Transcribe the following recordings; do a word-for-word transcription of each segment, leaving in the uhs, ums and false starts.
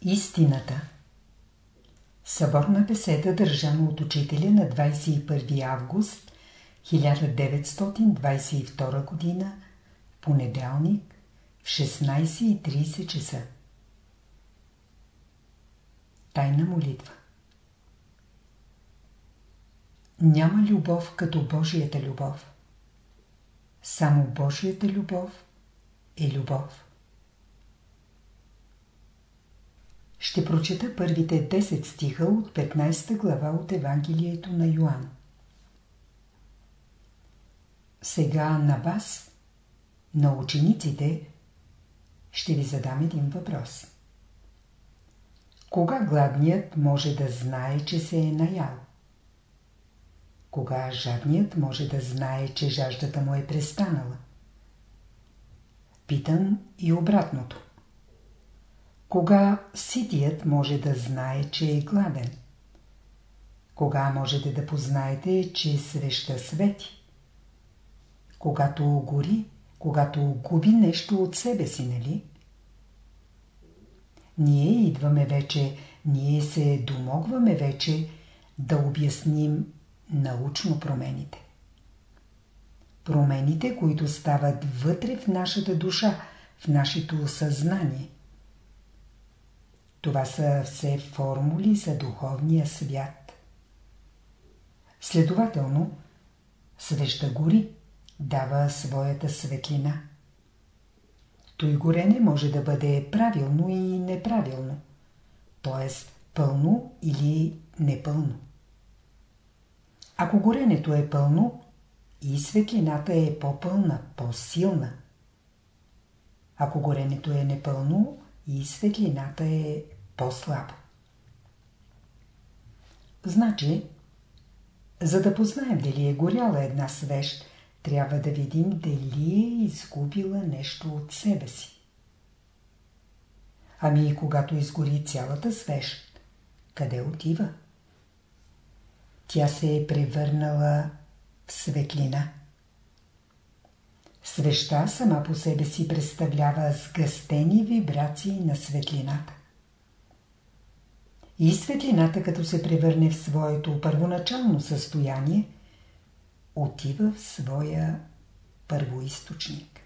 Истината. Съборна беседа, държана от учителя на двадесет и първи август хиляда деветстотин двадесет и втора година, понеделник, в шестнадесет и тридесет часа. Тайна молитва. Няма любов като Божията любов. Само Божията любов е любов. Ще прочета първите десет стиха от петнадесета глава от Евангелието на Йоан. Сега на вас, на учениците, ще ви задам един въпрос. Кога гладният може да знае, че се е наял? Кога жадният може да знае, че жаждата му е престанала? Питам и обратното. Кога ситият може да знае, че е гладен? Кога можете да познаете, че свеща свети? Когато гори, когато губи нещо от себе си, нали? Ние идваме вече, ние се домогваме вече да обясним научно промените. Промените, които стават вътре в нашата душа, в нашето съзнание. Това са все формули за духовния свят. Следователно, свеща гори, дава своята светлина. Той горене може да бъде правилно и неправилно, т.е. пълно или непълно. Ако горенето е пълно, и светлината е по-пълна, по-силна. Ако горенето е непълно, и светлината е по-слаба. Значи, за да познаем дали е горяла една свещ, трябва да видим дали е изгубила нещо от себе си. Ами когато изгори цялата свещ, къде отива? Тя се е превърнала в светлина. Свещта сама по себе си представлява сгъстени вибрации на светлината. И светлината, като се превърне в своето първоначално състояние, отива в своя първоизточник.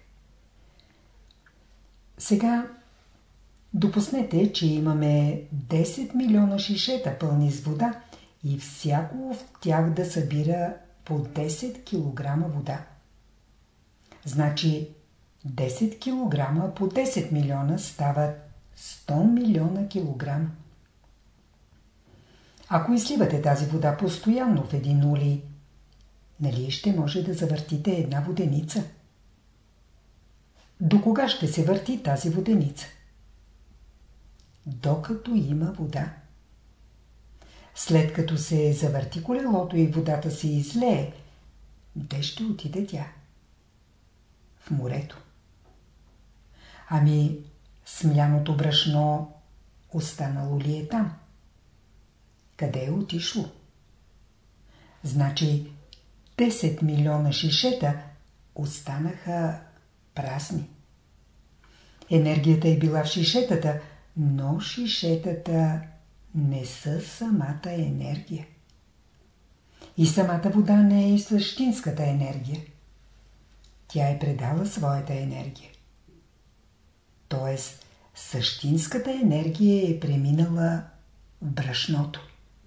Сега допуснете, че имаме десет милиона шишета пълни с вода и всяко от тях да събира по десет килограма вода. Значи десет килограма по десет милиона стават сто милиона килограма. Ако изливате тази вода постоянно в един улей, нали ще може да завъртите една воденица? До кога ще се върти тази воденица? Докато има вода. След като се завърти колелото и водата се излее, де ще отиде тя? В морето. Ами смляното брашно останало ли е там? Къде е отишло? Значи десет милиона шишета останаха празни. Енергията е била в шишетата, но шишетата не са самата енергия. И самата вода не е и същинската енергия. Тя е предала своята енергия. Тоест, същинската енергия е преминала в брашното.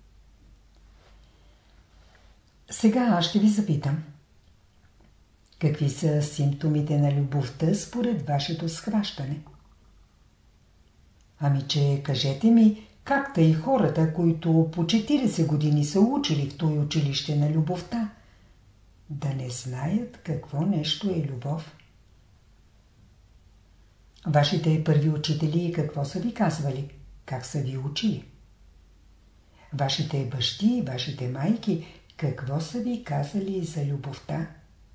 Сега аз ще ви запитам. Какви са симптомите на любовта според вашето схващане? Ами че кажете ми, как тъй хората, които по четиридесет години са учили в този училище на любовта, да не знаят какво нещо е любов? Вашите първи учители какво са ви казвали? Как са ви учили? Вашите бащи и вашите майки какво са ви казали за любовта?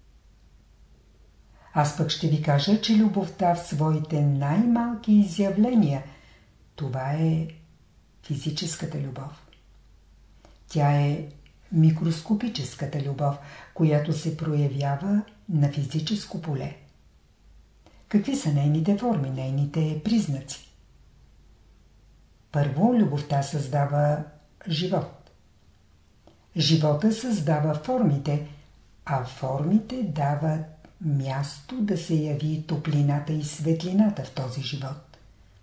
Аз пък ще ви кажа, че любовта в своите най-малки изявления, това е физическата любов. Тя е микроскопическата любов, която се проявява на физическо поле. Какви са нейните форми, нейните признаци? Първо, любовта създава живот. Живота създава формите, а формите дават място да се яви топлината и светлината в този живот.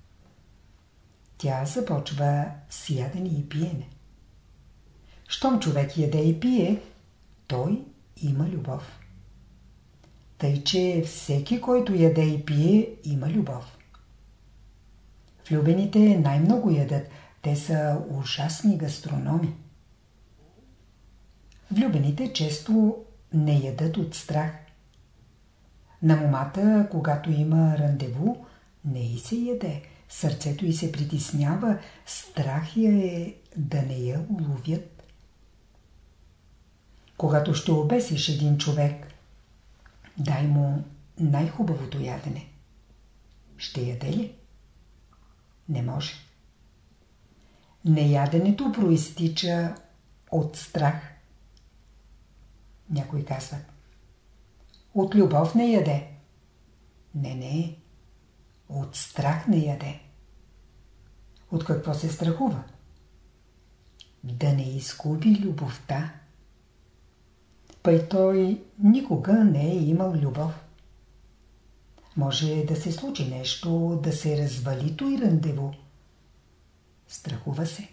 Тя започва с ядене и пиене. Щом човек яде и пие, той има любов. Тъй, че всеки, който яде и пие, има любов. Влюбените най-много ядат. Те са ужасни гастрономи. Влюбените често не ядат от страх. На момата, когато има рандеву, не й се яде. Сърцето й се притеснява. Страх я е да не я уловят. Когато ще обесиш един човек, дай му най-хубавото ядене. Ще яде ли? Не може. Неяденето проистича от страх. Някой казва: от любов не яде. Не, не. От страх не яде. От какво се страхува? Да не изгуби любовта. Пъй той никога не е имал любов. Може да се случи нещо, да се развали той рандеву. Страхува се.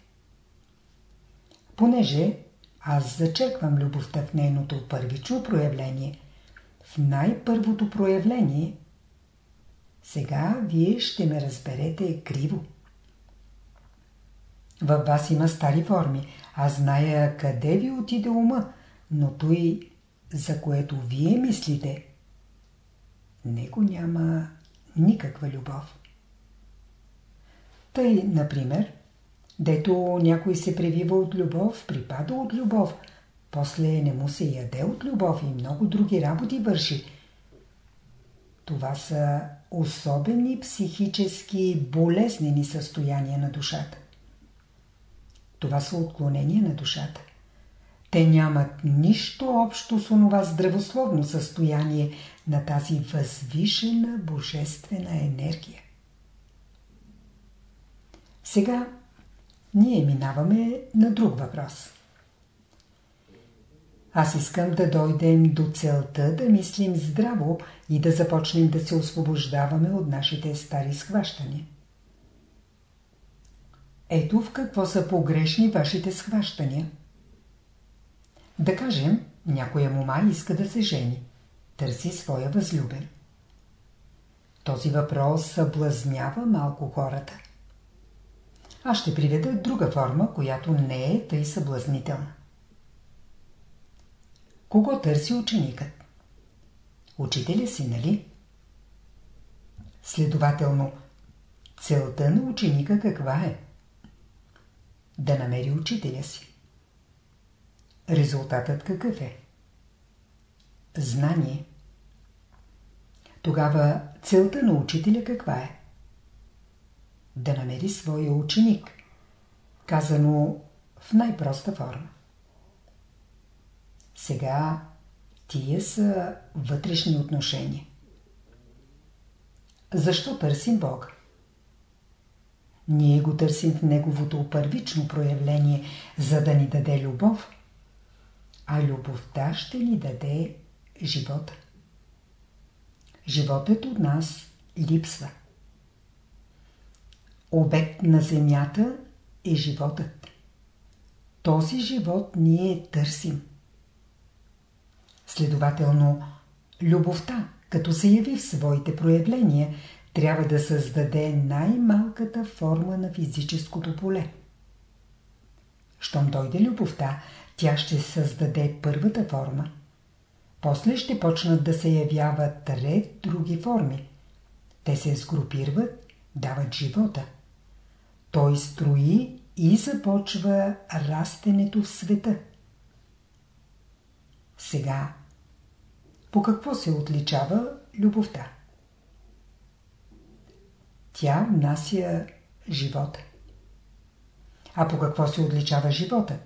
Понеже аз зачеквам любовта в нейното първично проявление, в най-първото проявление, сега вие ще ме разберете криво. Във вас има стари форми. Аз зная къде ви отиде ума, но той, за което вие мислите, него няма никаква любов. Тъй, например, дето някой се превива от любов, припада от любов, после не му се яде от любов и много други работи върши. Това са особени психически болезнени състояния на душата. Това са отклонения на душата. Те нямат нищо общо с онова здравословно състояние на тази възвишена божествена енергия. Сега ние минаваме на друг въпрос. Аз искам да дойдем до целта да мислим здраво и да започнем да се освобождаваме от нашите стари схващания. Ето в какво са погрешни вашите схващания. Да кажем, някоя мома иска да се жени. Търси своя възлюбен. Този въпрос съблазнява малко хората. Аз ще приведа друга форма, която не е тъй съблазнителна. Кого търси ученикът? Учителя си, нали? Следователно, целта на ученика каква е? Да намери учителя си. Резултатът какъв е? Знание. Тогава целта на учителя каква е? Да намери своя ученик, казано в най-проста форма. Сега тия са вътрешни отношения. Защо търсим Бога? Ние го търсим в Неговото първично проявление, за да ни даде любов, а любовта ще ни даде живота. Животът от нас липсва. Обект на земята е животът. Този живот ние търсим. Следователно, любовта, като се яви в своите проявления, трябва да създаде най-малката форма на физическото поле. Щом дойде любовта, тя ще създаде първата форма. После ще почнат да се явяват ред други форми. Те се сгрупират, дават живота. Той строи и започва растенето в света. Сега, по какво се отличава любовта? Тя внася живота. А по какво се отличава живота?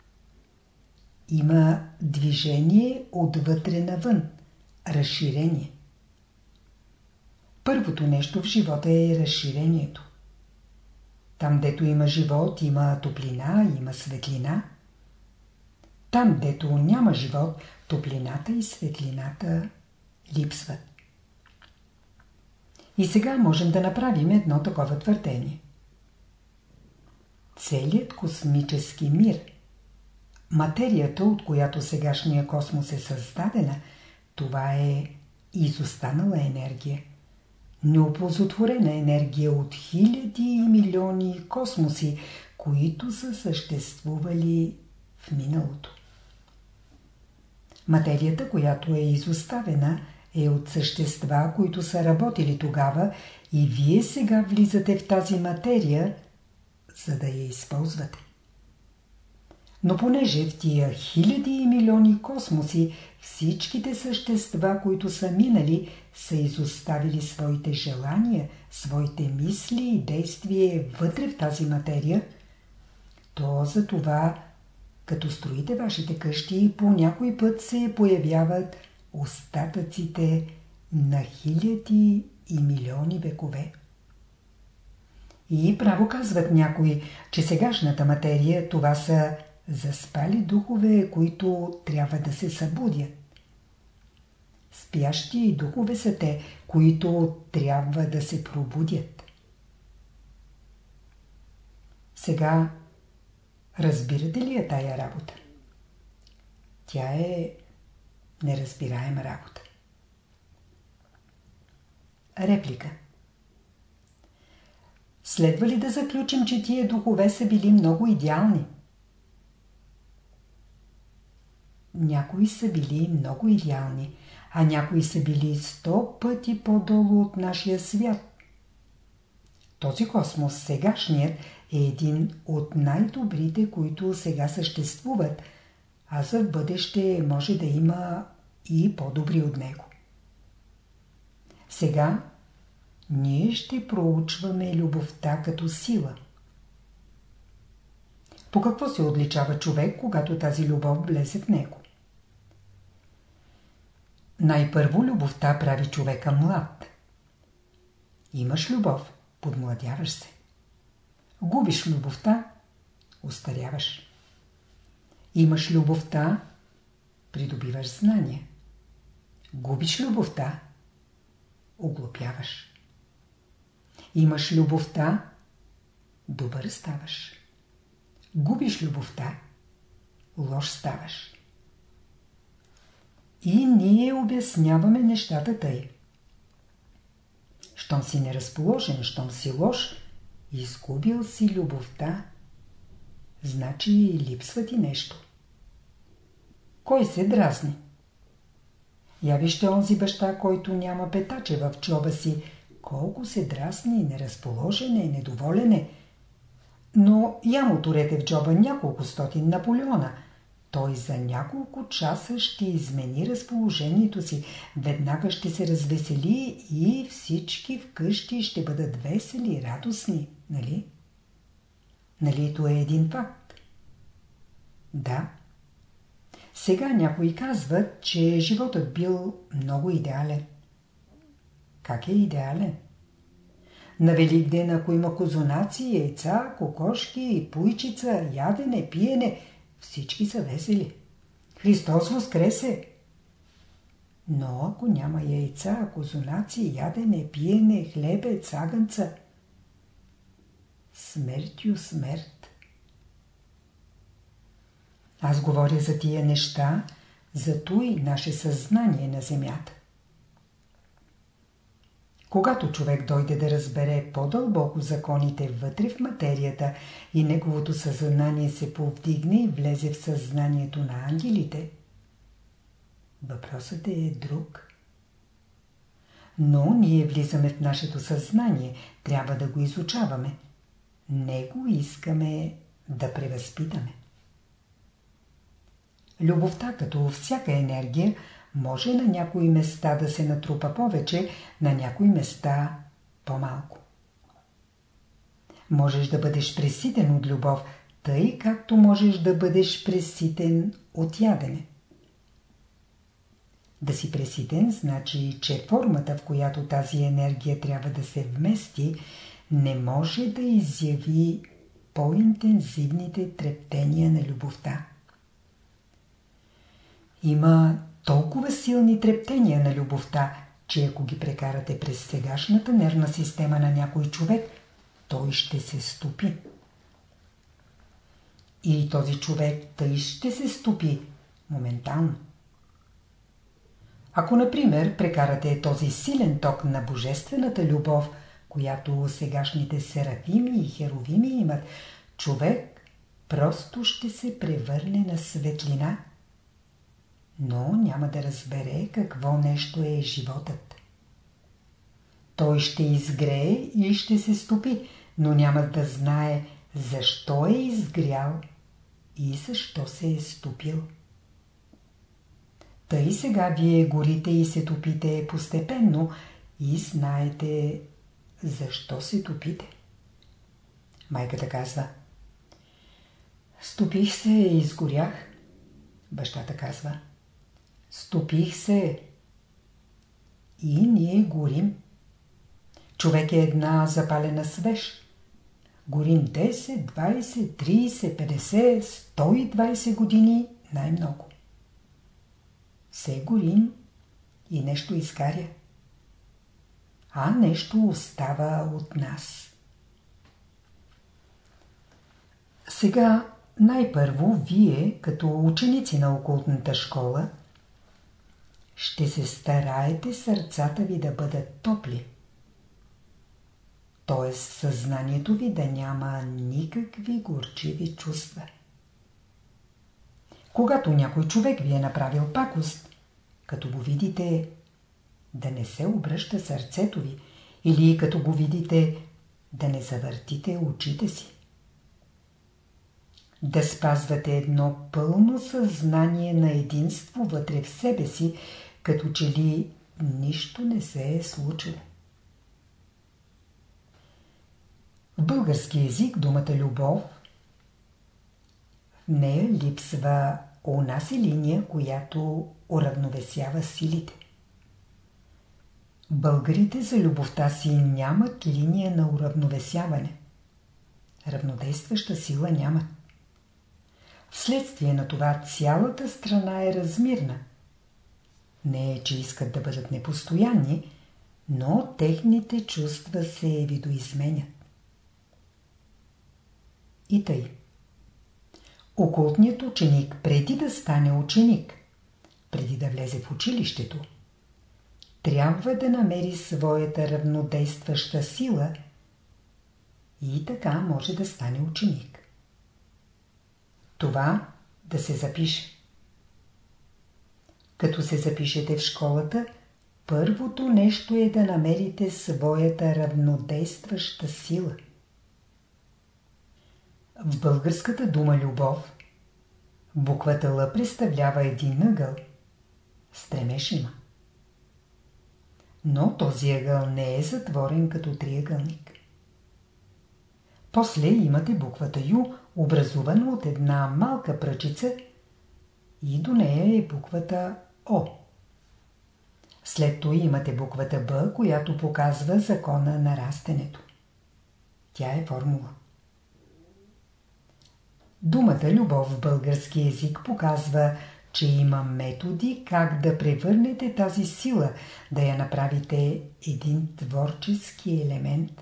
Има движение отвътре навън, разширение. Първото нещо в живота е разширението. Там, дето има живот, има топлина, има светлина. Там, дето няма живот, топлината и светлината липсват. И сега можем да направим едно такова твърдение. Целият космически мир, материята, от която сегашния космос е създадена, това е изостанала енергия. Неоползотворена енергия от хиляди и милиони космоси, които са съществували в миналото. Материята, която е изоставена, е от същества, които са работили тогава, и вие сега влизате в тази материя, за да я използвате. Но понеже в тия хиляди и милиони космоси всичките същества, които са минали, са изоставили своите желания, своите мисли и действия вътре в тази материя, то за това, като строите вашите къщи, по някой път се появяват остатъците на хиляди и милиони векове. И право казват някои, че сегашната материя това са заспали духове, които трябва да се събудят. Спящи духове са те, които трябва да се пробудят. Сега разбирате ли я тая работа? Тя е неразбираема работа. Реплика. Следва ли да заключим, че тия духове са били много идеални? Някои са били много идеални, а някои са били сто пъти по-долу от нашия свят. Този космос, сегашният, е един от най-добрите, които сега съществуват, а за в бъдеще може да има и по-добри от него. Сега ние ще проучваме любовта като сила. По какво се отличава човек, когато тази любов влезе в него? Най-първо любовта прави човека млад. Имаш любов, подмладяваш се. Губиш любовта, устаряваш. Имаш любовта, придобиваш знания. Губиш любовта, оглупяваш. Имаш любовта, добър ставаш. Губиш любовта, лош ставаш. И ние обясняваме нещата тъй. Щом си неразположен, щом си лош, изгубил си любовта, значи липсва ти нещо. Кой се дразни? Я вижте онзи баща, който няма петаче в чоба си, колко се дразни, неразположен е, недоволен е. Но я му турете в джоба няколко стотин Наполеона. Той за няколко часа ще измени разположението си, веднага ще се развесели и всички вкъщи ще бъдат весели, радостни, нали? Нали то е един факт? Да. Сега някои казват, че животът бил много идеален. Как е идеален? На Великден, ако има козунаци, яйца, кокошки, пуйчица, ядене, пиене, всички са весели. Христос воскресе! Но ако няма яйца, козунаци, ядене, пиене, хлебец, агънца, смертю смърт. Аз говоря за тия неща, за той наше съзнание на земята. Когато човек дойде да разбере по-дълбоко законите вътре в материята и неговото съзнание се повдигне и влезе в съзнанието на ангелите, въпросът е друг. Но ние влизаме в нашето съзнание, трябва да го изучаваме. Него искаме да превъзпитаме. Любовта, като всяка енергия, може на някои места да се натрупа повече, на някои места по-малко. Можеш да бъдеш преситен от любов, тъй както можеш да бъдеш преситен от ядене. Да си преситен значи, че формата, в която тази енергия трябва да се вмести, не може да изяви по-интензивните трептения на любовта. Има толкова силни трептения на любовта, че ако ги прекарате през сегашната нервна система на някой човек, той ще се стопи. И този човек тъй ще се стопи моментално. Ако, например, прекарате този силен ток на божествената любов, която сегашните серафими и херовими имат, човек просто ще се превърне на светлина, но няма да разбере какво нещо е животът. Той ще изгрее и ще се стопи, но няма да знае защо е изгрял и защо се е стопил. Тъй сега вие горите и се топите постепенно и знаете защо се топите. Майката казва: стопих се и изгорях. Бащата казва: стопих се и ние горим. Човек е една запалена свеж. Горим десет, двайсет, трийсет, петдесет, сто и двайсет години най-много. Все горим и нещо изгаря, а нещо остава от нас. Сега най-първо вие, като ученици на окултната школа, ще се стараете сърцата ви да бъдат топли. Т.е. съзнанието ви да няма никакви горчиви чувства. Когато някой човек ви е направил пакост, като го видите, да не се обръща сърцето ви, или като го видите, да не завъртите очите си. Да спазвате едно пълно съзнание на единство вътре в себе си, като че ли нищо не се е случило. В български език думата любов, в нея липсва онази линия, която уравновесява силите. Българите за любовта си нямат линия на уравновесяване. Равнодействаща сила нямат. Вследствие на това цялата страна е размирна. Не е, че искат да бъдат непостоянни, но техните чувства се видоизменят. И тъй. Окултният ученик, преди да стане ученик, преди да влезе в училището, трябва да намери своята равнодействаща сила и така може да стане ученик. Това да се запише. Като се запишете в школата, първото нещо е да намерите своята равнодействаща сила. В българската дума любов буквата Л представлява един ъгъл. Стремеж има. Но този ъгъл не е затворен като триъгълник. После имате буквата Ю, образувана от една малка пръчица, и до нея е буквата О. След това имате буквата Б, която показва закона на растенето. Тя е формула. Думата любов в български език показва, че има методи как да превърнете тази сила, да я направите един творчески елемент.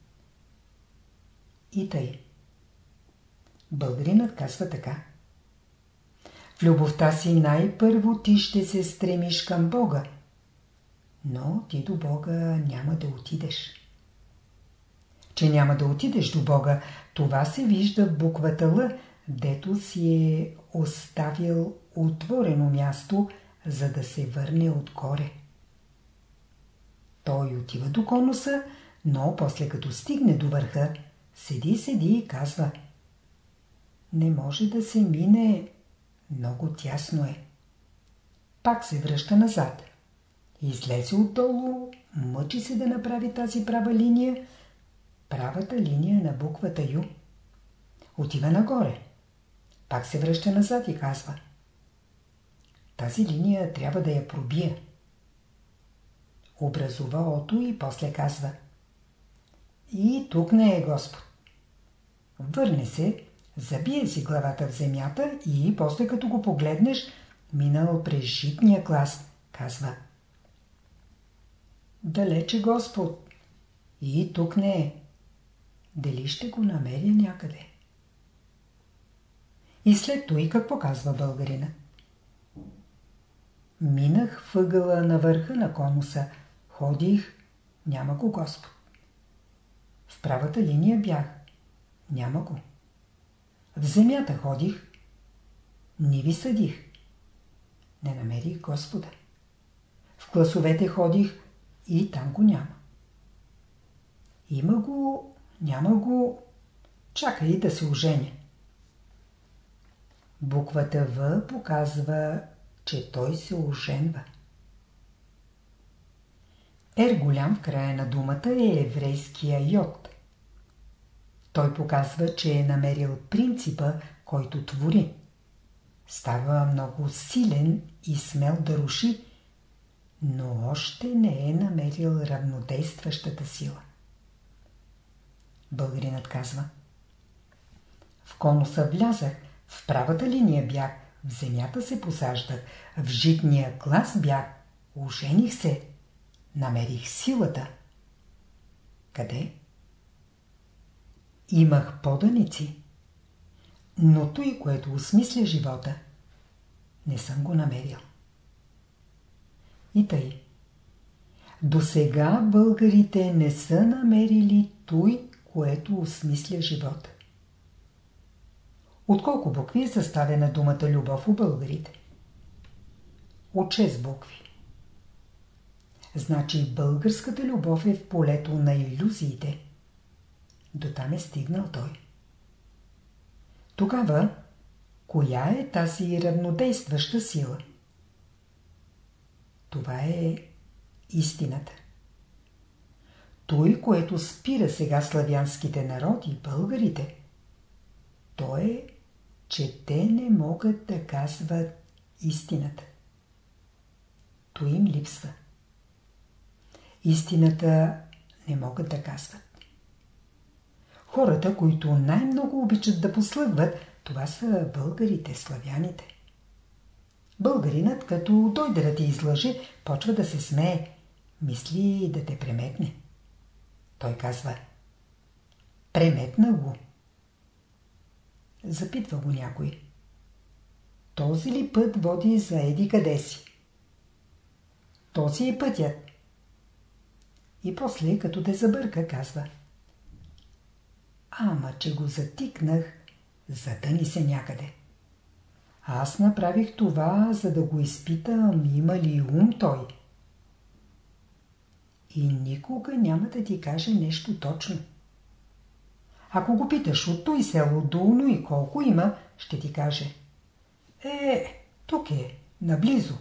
И тъй. Българинът казва така: в любовта си най-първо ти ще се стремиш към Бога, но ти до Бога няма да отидеш. Че няма да отидеш до Бога, това се вижда в буквата Л, дето си е оставил отворено място, за да се върне отгоре. Той отива до конуса, но после като стигне до върха, седи, седи и казва: не може да се мине, много тясно е. Пак се връща назад. Излезе отдолу, мъчи се да направи тази права линия, правата линия на буквата Ю. Отива нагоре. Пак се връща назад и казва: тази линия трябва да я пробия. Образува Ото и после казва: и тук не е Господ. Върне се, забие си главата в земята и после като го погледнеш, минал през житния клас, казва: далече Господ, и тук не е. Дали ще го намеря някъде? И след това и какво казва българина? Минах въгъла на върха на конуса, ходих, няма го Господ. В правата линия бях, няма го. В земята ходих, не ви съдих, не намерих Господа. В класовете ходих и там го няма. Има го, няма го, чакай да се оженя. Буквата В показва, че той се оженва. Ер голям в края на думата е еврейския йод. Той показва, че е намерил принципа, който твори. Става много силен и смел да руши, но още не е намерил равнодействащата сила. Българинът казва: в конуса влязах, в правата линия бях, в земята се посаждах, в житния клас бях, ожених се, намерих силата. Къде? Имах поданици, но той, което осмисля живота, не съм го намерил. И тъй. До сега българите не са намерили той, което осмисля живота. От колко букви е съставена думата любов у българите? От шест букви. Значи българската любов е в полето на илюзиите. До там е стигнал той. Тогава, коя е тази равнодействаща сила? Това е истината. Той, което спира сега славянските народи, българите, то е, че те не могат да казват истината. То им липсва. Истината не могат да казват. Хората, които най-много обичат да послъгват, това са българите, славяните. Българинът, като дойде да ти излъже, почва да се смее, мисли да те преметне. Той казва: преметна го. Запитва го някой: този ли път води за еди къде си? Този е пътят. И после, като те забърка, казва: ама, че го затикнах, затъни се някъде. Аз направих това, за да го изпитам, има ли ум той. И никога няма да ти каже нещо точно. Ако го питаш от той село до уно и колко има, ще ти каже: е, тук е, наблизо.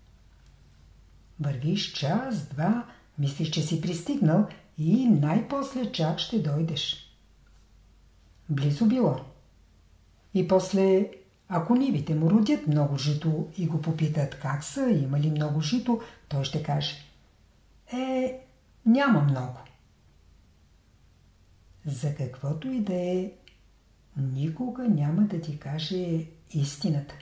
Вървиш час, два, мислиш, че си пристигнал и най-после чак ще дойдеш. Близо било. И после, ако нивите му родят много жито и го попитат как са, има ли много жито, той ще каже: е, няма много. За каквото и да е, никога няма да ти каже истината.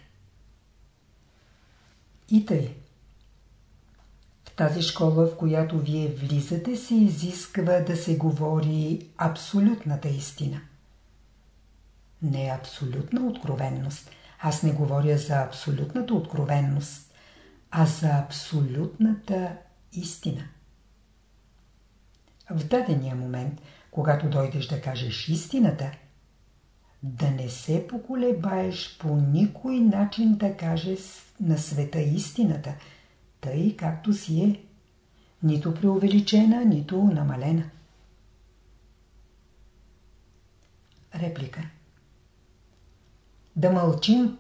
И тъй. В тази школа, в която вие влизате, се изисква да се говори абсолютната истина. Не абсолютна откровенност. Аз не говоря за абсолютната откровенност, а за абсолютната истина. В дадения момент, когато дойдеш да кажеш истината, да не се поколебаеш по никой начин да кажеш на света истината, тъй както си е, нито преувеличена, нито намалена. Реплика. Да мълчим.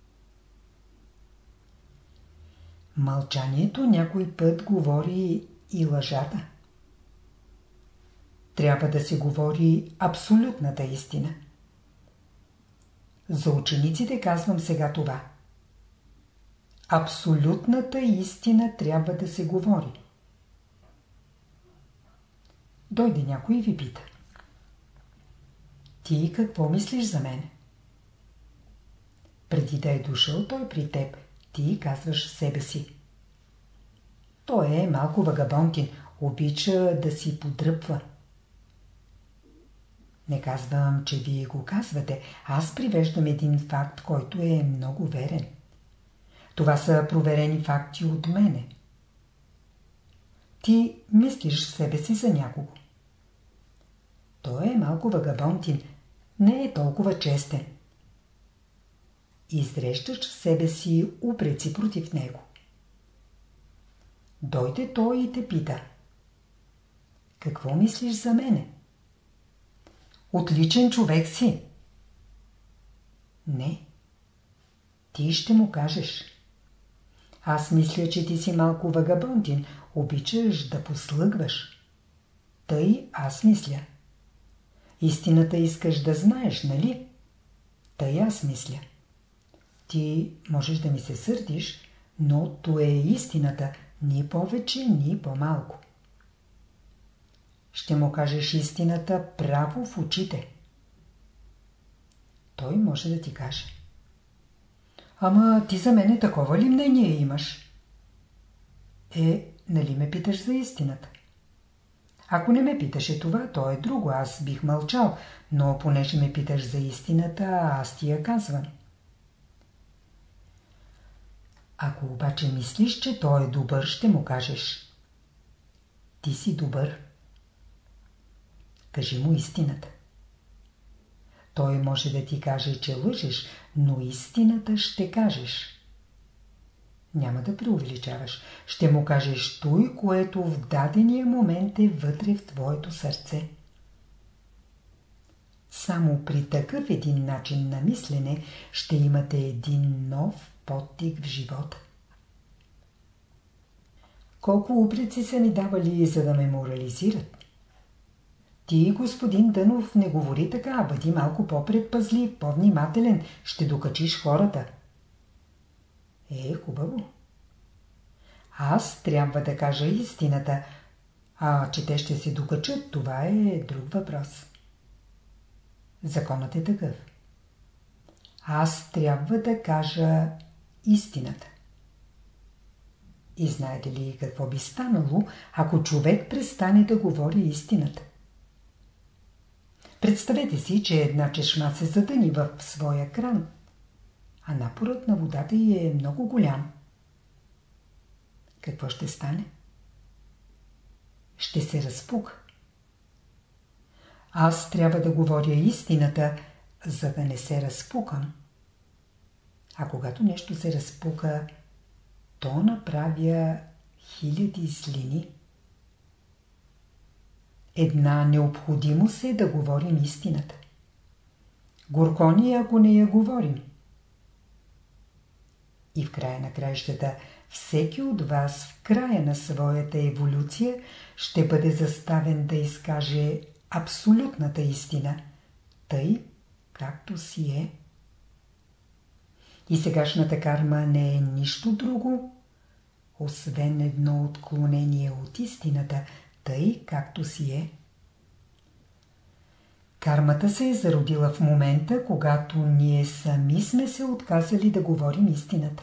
Мълчанието някой път говори и лъжата. Трябва да се говори абсолютната истина. За учениците казвам сега това. Абсолютната истина трябва да се говори. Дойде някой и ви пита: Ти какво мислиш за мене? Преди да е дошъл той при теб, ти казваш себе си. Той е малко вагабонтин, обича да си подръпва. Не казвам, че вие го казвате. Аз привеждам един факт, който е много верен. Това са проверени факти от мене. Ти мислиш себе си за някого. Той е малко вагабонтин, не е толкова честен. Изрещаш в себе си упреци против него. Дойде той и те пита. Какво мислиш за мене? Отличен човек си. Не. Ти ще му кажеш. Аз мисля, че ти си малко вагабонтин, обичаш да послъгваш. Тъй аз мисля. Истината искаш да знаеш, нали? Тъй аз мисля. Ти можеш да ми се сърдиш, но то е истината, ни повече, ни по-малко. Ще му кажеш истината право в очите. Той може да ти каже. Ама ти за мене такова ли мнение имаш? Е, нали ме питаш за истината? Ако не ме питаше това, то е друго, аз бих мълчал, но понеже ме питаш за истината, аз ти я казвам. Ако обаче мислиш, че той е добър, ще му кажеш. Ти си добър. Кажи му истината. Той може да ти каже, че лъжеш, но истината ще кажеш. Няма да преувеличаваш. Ще му кажеш той, което в дадения момент е вътре в твоето сърце. Само при такъв един начин на мислене ще имате един нов подтик в живота. Колко упреци са ми давали, за да ме морализират? Ти, господин Дънов, не говори така, бъди малко по-предпазлив, по-внимателен, ще докачиш хората. Е, хубаво. Аз трябва да кажа истината, а че те ще се докачат, това е друг въпрос. Законът е такъв. Аз трябва да кажа истината. И знаете ли какво би станало, ако човек престане да говори истината? Представете си, че една чешма се задъни в своя кран, а напорът на водата й е много голям. Какво ще стане? Ще се разпука. Аз трябва да говоря истината, за да не се разпукам. А когато нещо се разпука, то направя хиляди злини. Една необходимост е да говорим истината. Горко ни е, ако не я говорим. И в края на краищата, всеки от вас в края на своята еволюция ще бъде заставен да изкаже абсолютната истина, тъй както си е. И сегашната карма не е нищо друго, освен едно отклонение от истината, тъй както си е. Кармата се е зародила в момента, когато ние сами сме се отказали да говорим истината.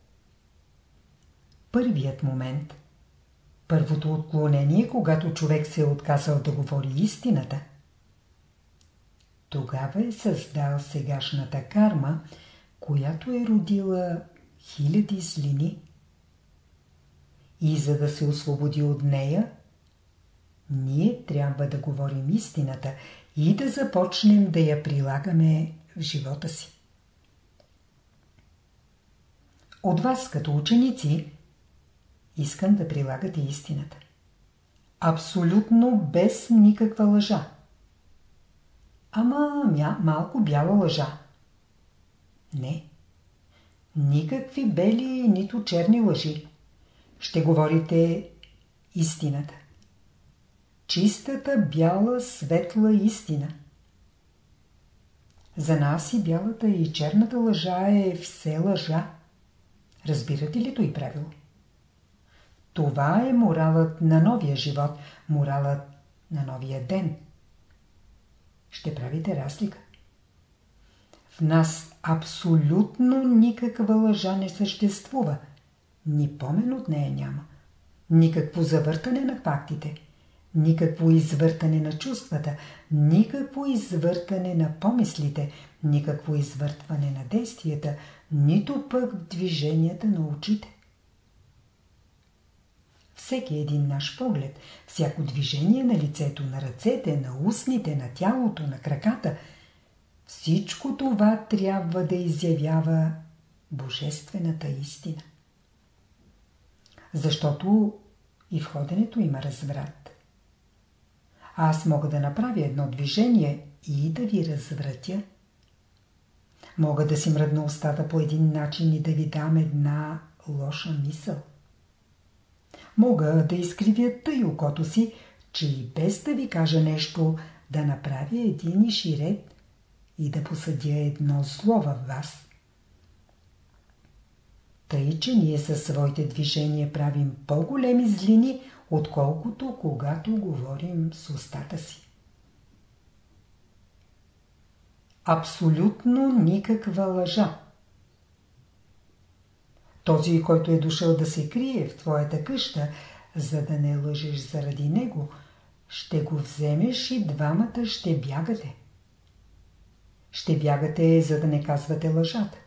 Първият момент, първото отклонение, когато човек се е отказал да говори истината, тогава е създал сегашната карма, която е родила хиляди злини. И за да се освободи от нея, ние трябва да говорим истината и да започнем да я прилагаме в живота си. От вас, като ученици, искам да прилагате истината. Абсолютно без никаква лъжа. Ама мя, малко бяла лъжа. Не. Никакви бели, нито черни лъжи. Ще говорите истината. Чистата, бяла, светла истина. За нас и бялата и черната лъжа е все лъжа. Разбирате ли той правило? Това е моралът на новия живот, моралът на новия ден. ще правите разлика. В нас абсолютно никаква лъжа не съществува. Ни помен от нея няма. Никакво завъртане на фактите. Никакво извъртане на чувствата. Никакво извъртане на помислите. Никакво извъртване на действията. Нито пък движенията на очите. Всеки един наш поглед, всяко движение на лицето, на ръцете, на устните, на тялото, на краката, всичко това трябва да изявява божествената истина. Защото и в ходенето има разврат. Аз мога да направя едно движение и да ви развратя. Мога да си мръдна устата по един начин и да ви дам една лоша мисъл. Мога да изкривя тъй окото си, че и без да ви кажа нещо, да направя един иширет и да посадя едно зло във вас. Тъй, че ние със своите движения правим по-големи злини, отколкото когато говорим с устата си. Абсолютно никаква лъжа. Този, който е дошъл да се крие в твоята къща, за да не лъжеш заради него, ще го вземеш и двамата ще бягате. Ще бягате, за да не казвате лъжата.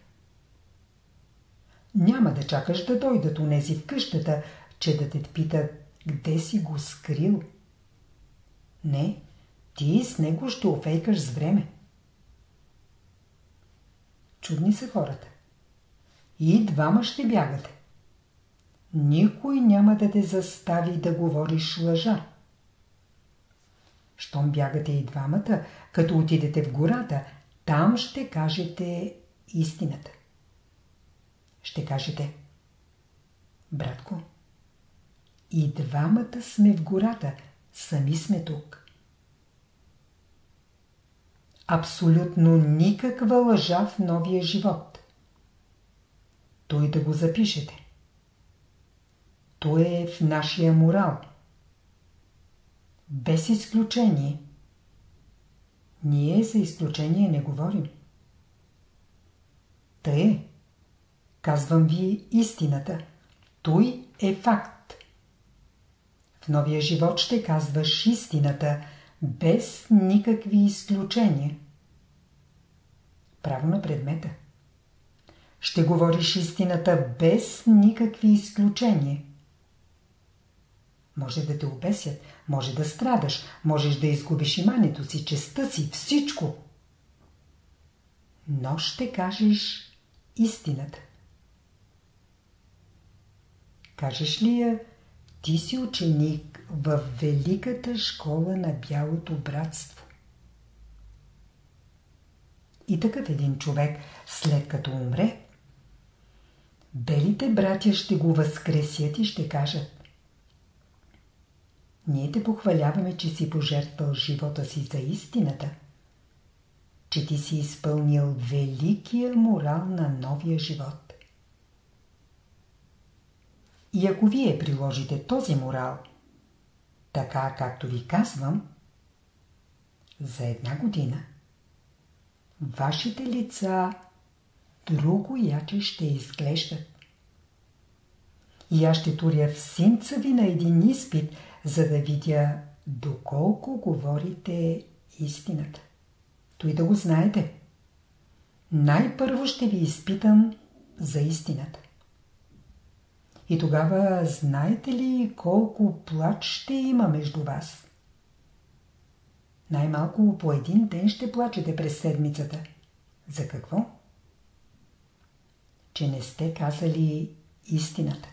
Няма да чакаш да дойдат онези в къщата, че да те питат, къде си го скрил. Не, ти с него ще офейкаш с време. Чудни са хората. И двама ще бягате. Никой няма да те застави да говориш лъжа. Щом бягате и двамата, като отидете в гората, там ще кажете истината. Ще кажете: братко, и двамата сме в гората, сами сме тук. Абсолютно никаква лъжа в новия живот. Той да го запишете. Той е в нашия морал. Без изключение. Ние за изключение не говорим. Тъй, казвам ви истината. Той е факт. В новия живот ще казваш истината, без никакви изключения. Право на предмета. Ще говориш истината без никакви изключения. Може да те обесят, може да страдаш, можеш да изгубиш имането си, честта си, всичко. Но ще кажеш истината. Кажеш ли я, ти си ученик в великата школа на бялото братство. И такъв един човек, след като умре, белите братя ще го възкресят и ще кажат: ние те похваляваме, че си пожертвал живота си за истината, че ти си изпълнил великия морал на новия живот. И ако вие приложите този морал, така както ви казвам, за една година вашите лица друго яче ще изглеждат. И аз ще туря в синца ви на един изпит, за да видя доколко говорите истината. Той да го знаете. Най-първо ще ви изпитам за истината. И тогава знаете ли колко плач ще има между вас? Най-малко по един ден ще плачете през седмицата. За какво? Че не сте казали истината.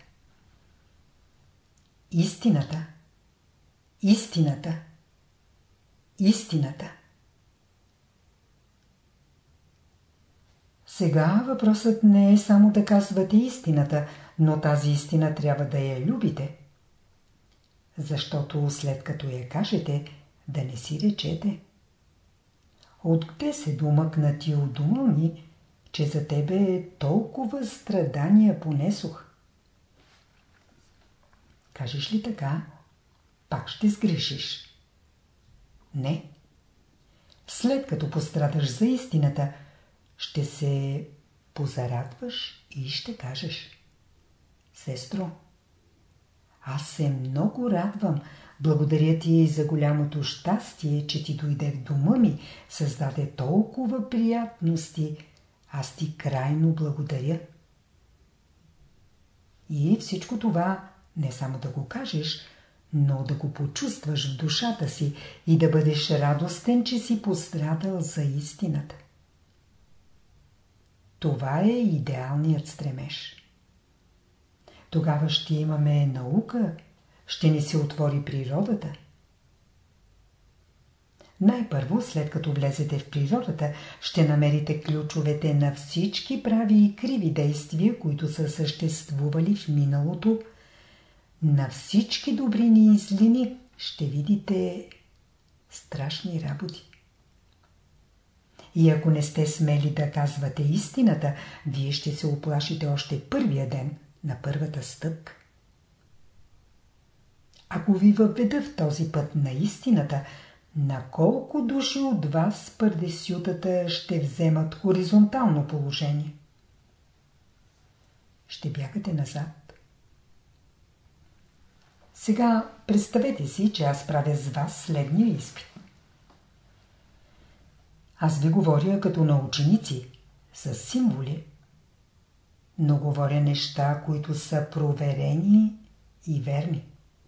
Истината. Истината. Истината. Сега въпросът не е само да казвате истината, но тази истина трябва да я любите. Защото след като я кажете, да не си речете: откъде се домъкна ти удумал ми, че за тебе толкова страдания понесох? Кажеш ли така, пак ще сгрешиш. Не. След като пострадаш за истината, ще се позарадваш и ще кажеш: сестро, аз се много радвам, благодаря ти за голямото щастие, че ти дойде в дома ми, създаде толкова приятности, аз ти крайно благодаря. И всичко това не само да го кажеш, но да го почувстваш в душата си и да бъдеш радостен, че си пострадал за истината. Това е идеалният стремеж. Тогава ще имаме наука, ще ни се отвори природата. Най-първо, след като влезете в природата, ще намерите ключовете на всички прави и криви действия, които са съществували в миналото. На всички добрини и злини ще видите страшни работи. И ако не сте смели да казвате истината, вие ще се оплашите още първия ден, на първата стъпка. Ако ви въведа в този път на истината, на колко души от вас пърдесютата ще вземат хоризонтално положение? Ще бягате назад. Сега представете си, че аз правя с вас следния изпит. Аз ви говоря като на ученици, с символи, но говоря неща, които са проверени и верни.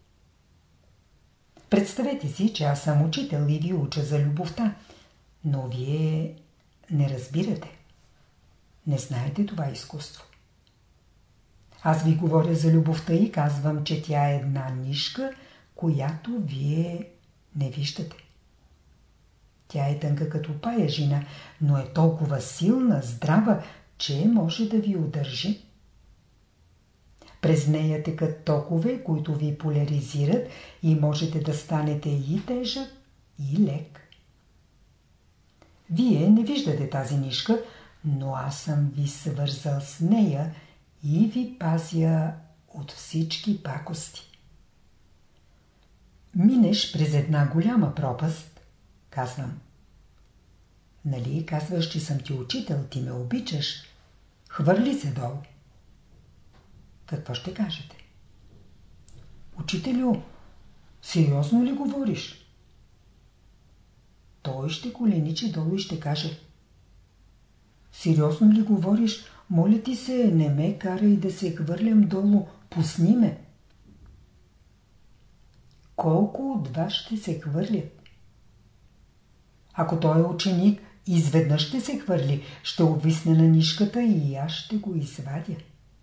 Представете си, че аз съм учител и ви уча за любовта, но вие не разбирате. Не знаете това изкуство. Аз ви говоря за любовта и казвам, че тя е една нишка, която вие не виждате. Тя е тънка като паяжина, но е толкова силна, здрава, че може да ви удържи. През нея текат токове, които ви поляризират и можете да станете и тежък, и лек. Вие не виждате тази нишка, но аз съм ви свързал с нея и ви пазя от всички пакости. Минеш през една голяма пропаст, казвам. Нали казваш, че съм ти учител, ти ме обичаш? Хвърли се долу. Какво ще кажете? Учителю, сериозно ли говориш? Той ще коленичи долу и ще каже: сериозно ли говориш? Моля ти се, не ме карай да се хвърлям долу, пусни ме. Колко от вас ще се хвърлят? Ако той е ученик, изведнъж ще се хвърли, ще обвисне на нишката и аз ще го извадя.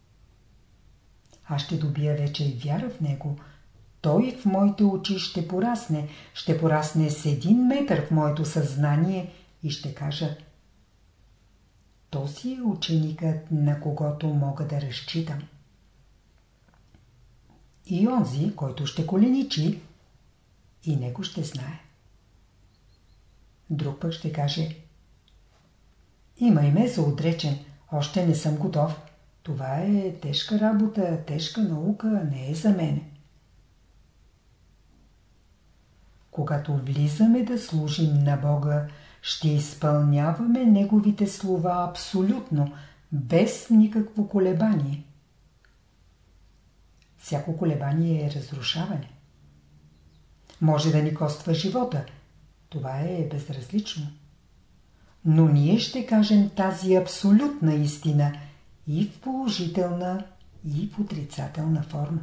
Аз ще добия вече и вяра в него. Той в моите очи ще порасне, ще порасне с един метър в моето съзнание и ще кажа: този е ученикът, на когото мога да разчитам. И онзи, който ще коленичи, и него ще знае. Друг пък ще каже: имай ме за отречен, още не съм готов. Това е тежка работа, тежка наука, не е за мене. Когато влизаме да служим на Бога, ще изпълняваме Неговите слова абсолютно, без никакво колебание. Всяко колебание е разрушаване. Може да ни коства живота. Това е безразлично. Но ние ще кажем тази абсолютна истина и в положителна, и в отрицателна форма.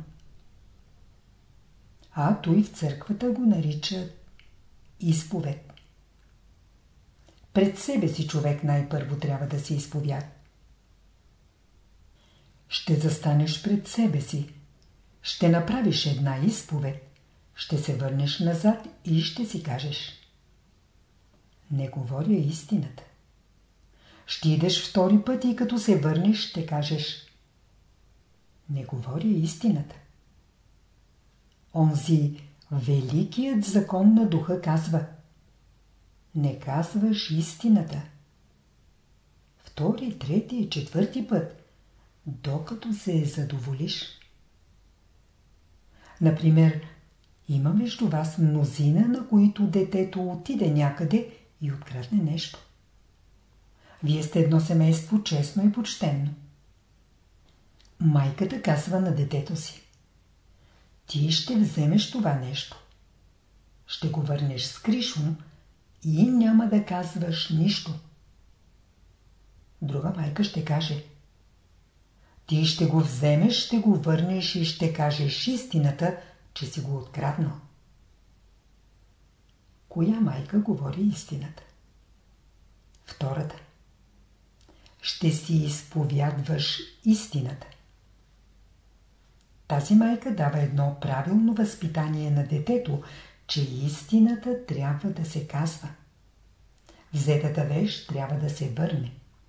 А той в църквата го наричат изповед. Пред себе си човек най-първо трябва да се изповяда. Ще застанеш пред себе си, ще направиш една изповед, ще се върнеш назад и ще си кажеш: не говоря истината. Ще идеш втори път и като се върнеш, ще кажеш: не говоря истината. Онзи великият закон на духа казва: не казваш истината. Втори, трети, четвърти път, докато се задоволиш. Например, има между вас мнозина, на които детето отиде някъде и открадне нещо. Вие сте едно семейство честно и почтенно. Майката казва на детето си: ти ще вземеш това нещо. Ще го върнеш с кришо и няма да казваш нищо. Друга майка ще каже: ти ще го вземеш, ще го върнеш и ще кажеш истината, че си го откраднал. Коя майка говори истината? Втората. Ще си изповядваш истината. Тази майка дава едно правилно възпитание на детето, че истината трябва да се казва. Взетата вещ трябва да се върне.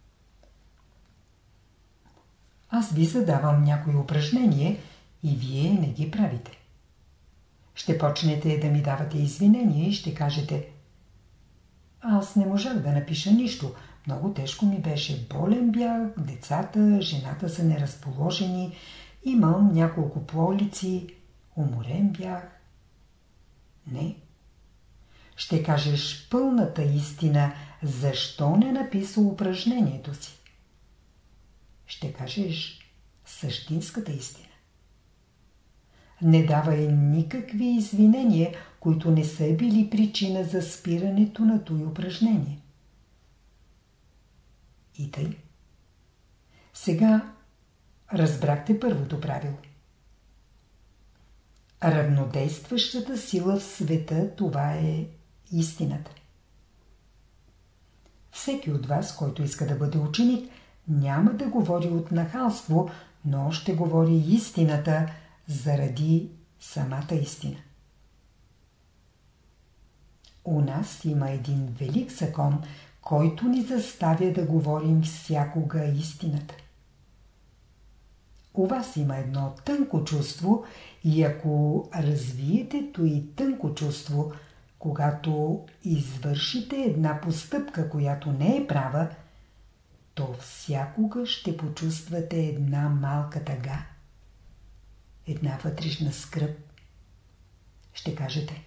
Аз ви задавам някои упражнения и вие не ги правите. Ще почнете да ми давате извинения и ще кажете: аз не можах да напиша нищо, много тежко ми беше, болен бях, децата, жената са неразположени, имам няколко полици, уморен бях. Не. Ще кажеш пълната истина, защо не написа упражнението си. Ще кажеш същинската истина. Не давай никакви извинения, които не са били причина за спирането на този упражнение. И тъй. Сега разбрахте първото правило. Равнодействащата сила в света, това е истината. Всеки от вас, който иска да бъде ученик, няма да говори от нахалство, но ще говори истината заради самата истина. У нас има един велик закон, който ни заставя да говорим всякога истината. У вас има едно тънко чувство и ако развиете той тънко чувство, когато извършите една постъпка, която не е права, то всякога ще почувствате една малка тъга, една вътрешна скръб. Ще кажете: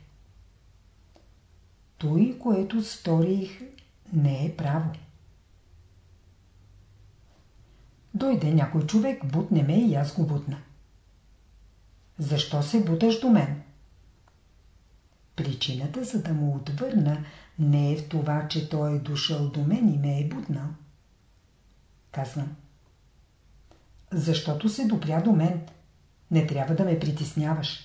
той, което сторих, не е право. Дойде някой човек, бутне ме и аз го бутна. Защо се буташ до мен? Причината, за да му отвърна, не е в това, че той е дошъл до мен и ме е бутнал. Казвам: защото се допря до мен, не трябва да ме притесняваш.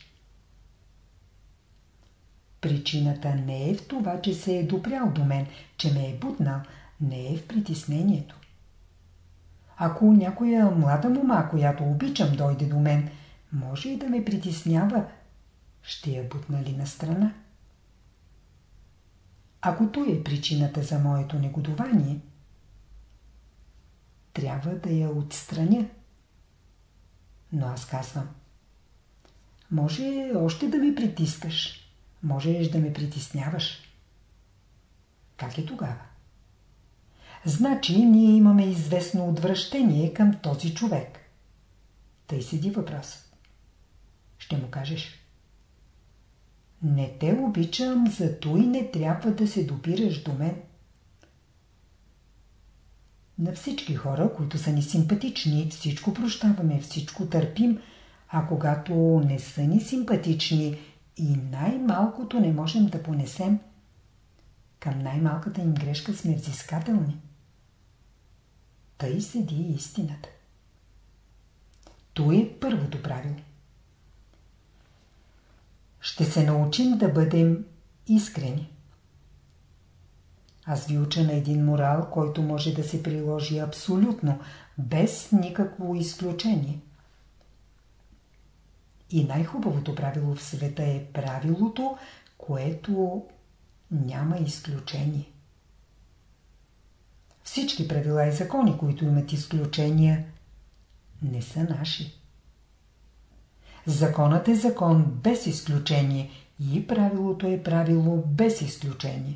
Причината не е в това, че се е допрял до мен, че ме е бутнал, не е в притеснението. Ако някоя млада мома, която обичам, дойде до мен, може и да ме притеснява, ще я бутна ли на страна? Ако той е причината за моето негодование, трябва да я отстраня. Но аз казвам: може още да ме притискаш, можеш да ме притесняваш. Как е тогава? Значи ние имаме известно отвращение към този човек. Тъй седи въпросът. Ще му кажеш: не те обичам, зато и не трябва да се допираш до мен. На всички хора, които са ни симпатични, всичко прощаваме, всичко търпим, а когато не са ни симпатични и най-малкото не можем да понесем, към най-малката им грешка сме взискателни. Тъй седи истината. То е първото правило. Ще се научим да бъдем искрени. Аз ви уча на един морал, който може да се приложи абсолютно, без никакво изключение. И най-хубавото правило в света е правилото, което няма изключение. Всички правила и закони, които имат изключения, не са наши. Законът е закон без изключение и правилото е правило без изключение.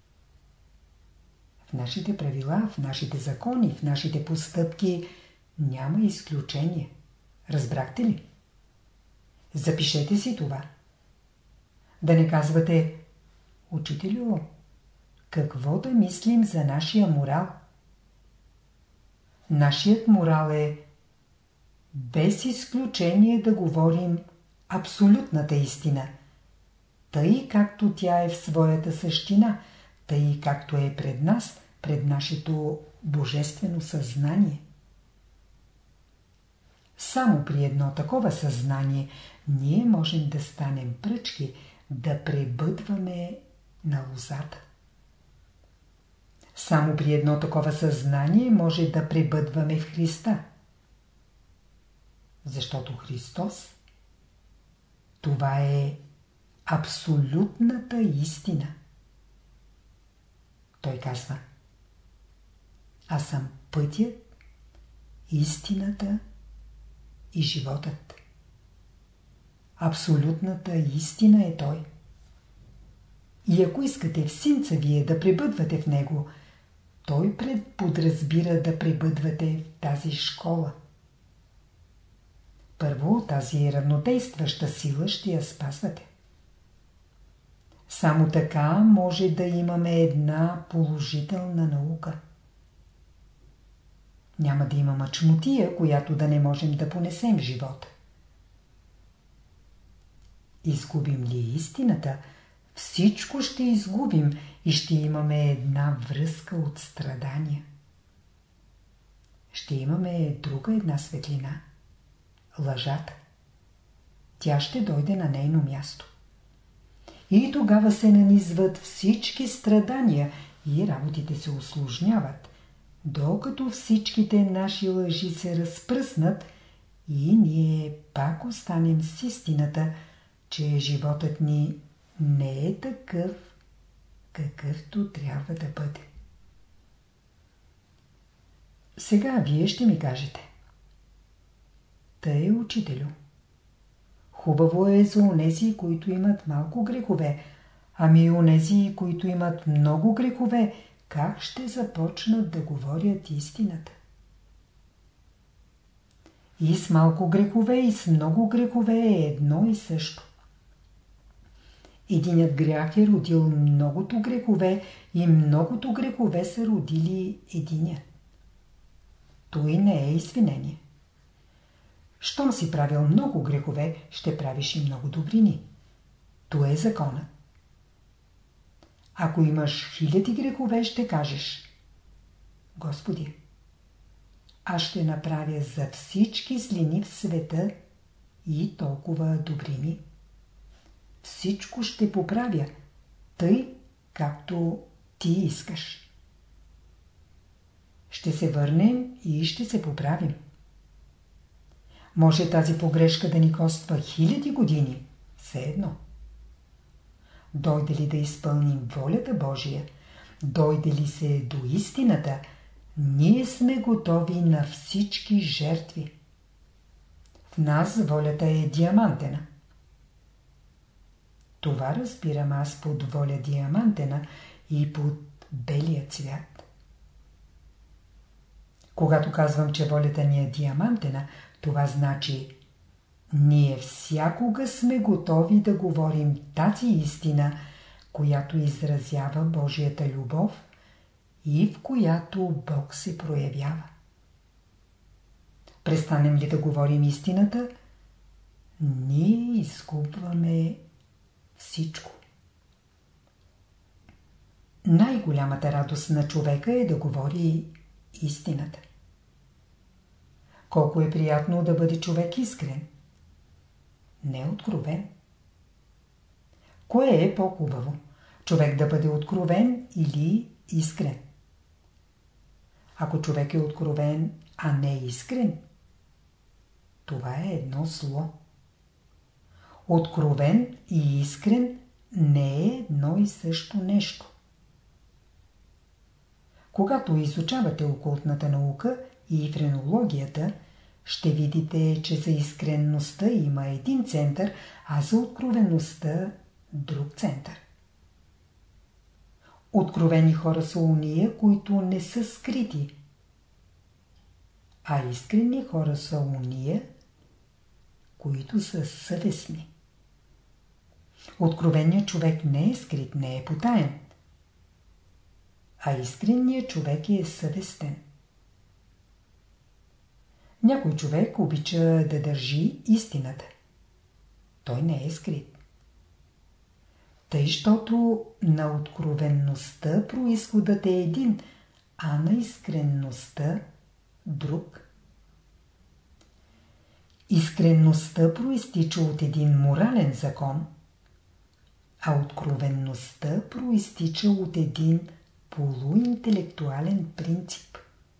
В нашите правила, в нашите закони, в нашите постъпки няма изключение. Разбрахте ли? Запишете си това. Да не казвате: учителю, какво да мислим за нашия морал. Нашият морал е без изключение да говорим абсолютната истина, тъй както тя е в своята същина, тъй както е пред нас, пред нашето божествено съзнание. Само при едно такова съзнание ние можем да станем пръчки, да пребъдваме на лозата. Само при едно такова съзнание може да пребъдваме в Христа. Защото Христос, това е абсолютната истина. Той казва: аз съм пътят, истината и животът. Абсолютната истина е Той. И ако искате в синца вие да пребъдвате в Него, Той подразбира да пребъдвате в тази школа. Първо тази равнодействаща сила ще я спазвате. Само така може да имаме една положителна наука. Няма да има мъчнотия, която да не можем да понесем в живота. Изгубим ли истината, всичко ще изгубим и ще имаме една връзка от страдания. Ще имаме друга една светлина – лъжата. Тя ще дойде на нейно място. И тогава се нанизват всички страдания и работите се усложняват, докато всичките наши лъжи се разпръснат и ние пак останем с истината, че животът ни не е такъв, какъвто трябва да бъде. Сега вие ще ми кажете: тъй, учителю, хубаво е за онези, които имат малко грехове, ами онези, които имат много грехове, как ще започнат да говорят истината? И с малко грехове, и с много грехове е едно и също. Единият грях е родил многото грехове и многото грехове са родили единия. Той не е извинение. Щом си правил много грехове, ще правиш и много добрини. То е закона. Ако имаш хиляди грехове, ще кажеш: Господи, аз ще направя за всички злини в света и толкова добрини. Всичко ще поправя, тъй както ти искаш. Ще се върнем и ще се поправим. Може тази погрешка да ни коства хиляди години, все едно. Дойде ли да изпълним волята Божия, дойде ли се до истината, ние сме готови на всички жертви. В нас волята е диамантена. Това разбирам аз под воля диамантена и под белия цвят. Когато казвам, че волята ни е диамантена, това значи, ние всякога сме готови да говорим тази истина, която изразява Божията любов и в която Бог се проявява. Престанем ли да говорим истината, ние изгубваме всичко. Най-голямата радост на човека е да говори истината. Колко е приятно да бъде човек искрен, не откровен. Кое е по-хубаво? Човек да бъде откровен или искрен? Ако човек е откровен, а не искрен, това е едно зло. Откровен и искрен не е едно и също нещо. Когато изучавате окултната наука и френологията, ще видите, че за искренността има един център, а за откровеността друг център. Откровени хора са уния, които не са скрити, а искрени хора са уния, които са съвестни. Откровеният човек не е скрит, не е потаен. а искреният човек е съвестен. Някой човек обича да държи истината. Той не е скрит. Тъй, щото на откровенността произходът е един, а на искренността друг. Искренността произтича от един морален закон, а откровенността произтича от един полуинтелектуален принцип.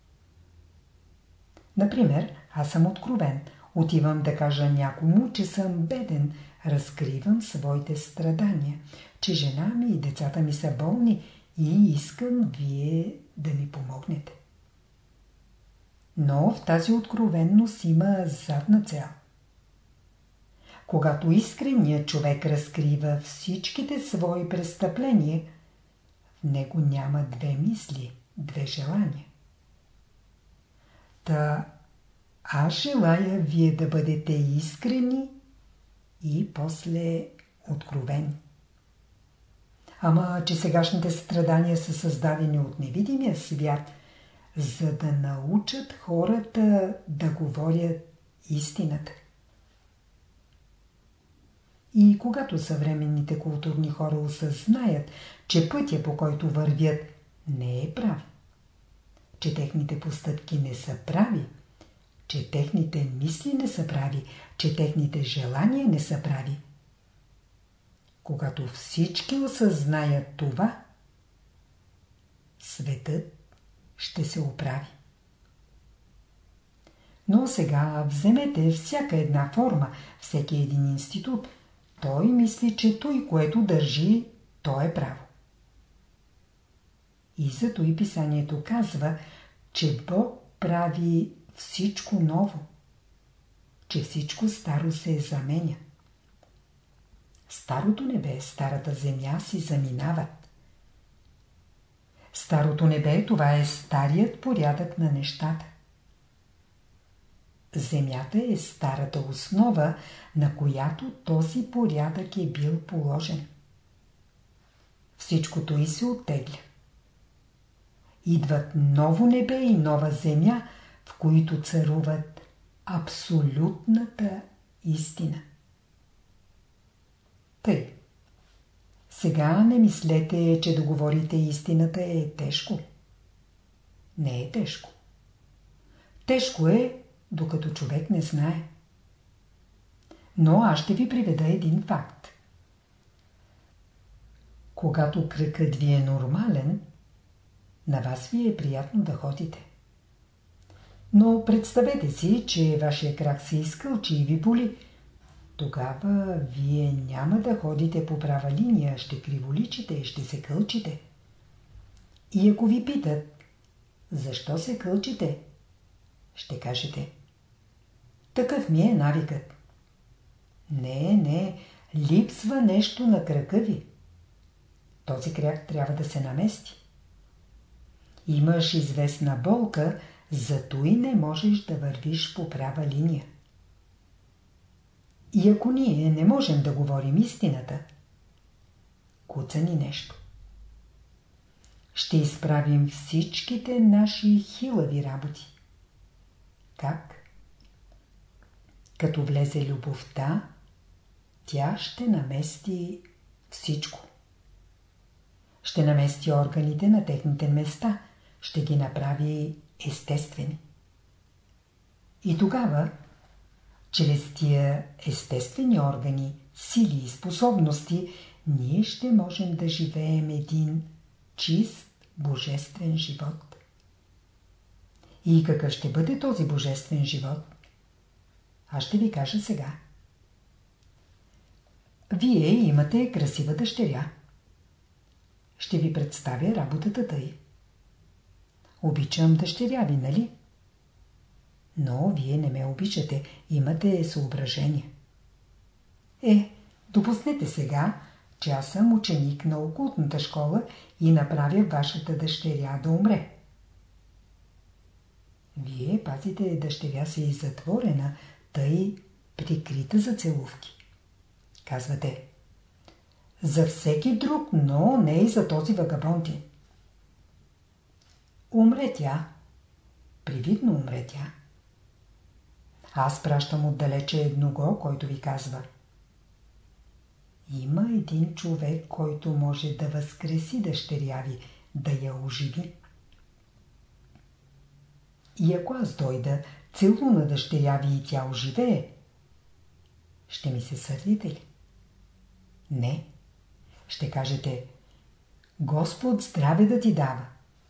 Например, аз съм откровен. Отивам да кажа някому, че съм беден. Разкривам своите страдания, че жена ми и децата ми са болни и искам вие да ми помогнете. Но в тази откровенност има задна цел. Когато искреният човек разкрива всичките свои престъпления, в него няма две мисли, две желания. Та аз желая вие да бъдете искрени и после откровени. Ама, че сегашните страдания са създадени от невидимия свят, за да научат хората да говорят истината. И когато съвременните културни хора осъзнаят, че пътя, по който вървят, не е прав, че техните постъпки не са прави, че техните мисли не са прави, че техните желания не са прави. Когато всички осъзнаят това, светът ще се оправи. Но сега вземете всяка една форма, всеки един институт. Той мисли, че той, което държи, то е право. И зато и писанието казва, че Бог прави всичко ново, че всичко старо се заменя. Старото небе, старата земя си заминават. Старото небе, това е старият порядък на нещата. Земята е старата основа, на която този порядък е бил положен. Всичкото и се оттегля. Идват ново небе и нова земя, в които царуват абсолютната истина. Тъй. Сега не мислете, че да говорите истината е тежко. Не е тежко. Тежко е, докато човек не знае. Но аз ще ви приведа един факт. Когато кръкът ви е нормален, на вас ви е приятно да ходите. Но представете си, че вашия крак се изкълчи и ви боли. Тогава вие няма да ходите по права линия, ще криволичите, ще се кълчите. И ако ви питат, защо се кълчите, ще кажете, такъв ми е навикът. Не, не, липсва нещо на крака ви. Този крак трябва да се намести. Имаш известна болка, зато и не можеш да вървиш по права линия. И ако ние не можем да говорим истината, куца ни нещо. Ще изправим всичките наши хилави работи. Как? Като влезе любовта, тя ще намести всичко. Ще намести органите на техните места, ще ги направи естествени. И тогава, чрез тия естествени органи, сили и способности, ние ще можем да живеем един чист божествен живот. И какъв ще бъде този божествен живот? Аз ще ви кажа сега. Вие имате красива дъщеря. Ще ви представя работата тъй. Обичам дъщеря ви, нали? Но вие не ме обичате, имате съображения. Е, допуснете сега, че аз съм ученик на окултната школа и направя вашата дъщеря да умре. Вие пазите дъщеря си затворена, тъй прикрита за целувки. Казвате, за всеки друг, но не и за този вагабонтин. Умре тя. Привидно умре тя. Аз пращам отдалече едного, който ви казва: има един човек, който може да възкреси дъщеря ви, да я оживи. И ако аз дойда, целуна дъщеря ви и тя оживее, ще ми се сърдите ли? Не. Ще кажете: Господ здраве да ти дава.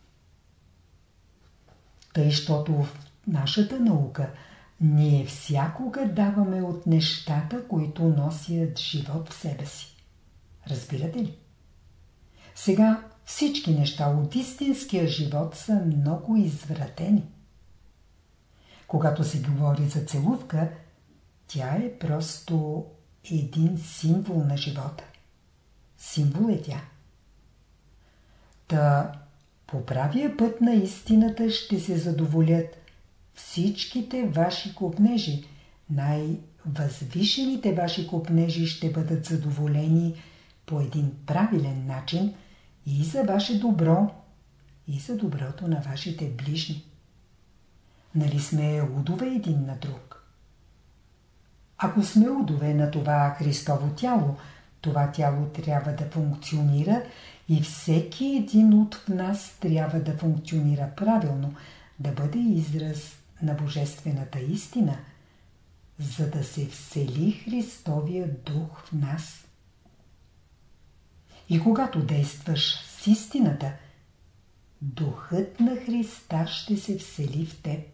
Тъй, щото в нашата наука ние всякога даваме от нещата, които носят живот в себе си. Разбирате ли? Сега всички неща от истинския живот са много извратени. Когато се говори за целувка, тя е просто един символ на живота. Символ е тя. Та по правия път на истината ще се задоволят всичките ваши копнежи, най-възвишените ваши копнежи ще бъдат задоволени по един правилен начин и за ваше добро, и за доброто на вашите ближни. Нали сме удове един на друг? Ако сме удове на това Христово тяло, това тяло трябва да функционира и всеки един от нас трябва да функционира правилно, да бъде израз на божествената истина, за да се всели Христовия дух в нас. И когато действаш с истината, духът на Христа ще се всели в теб.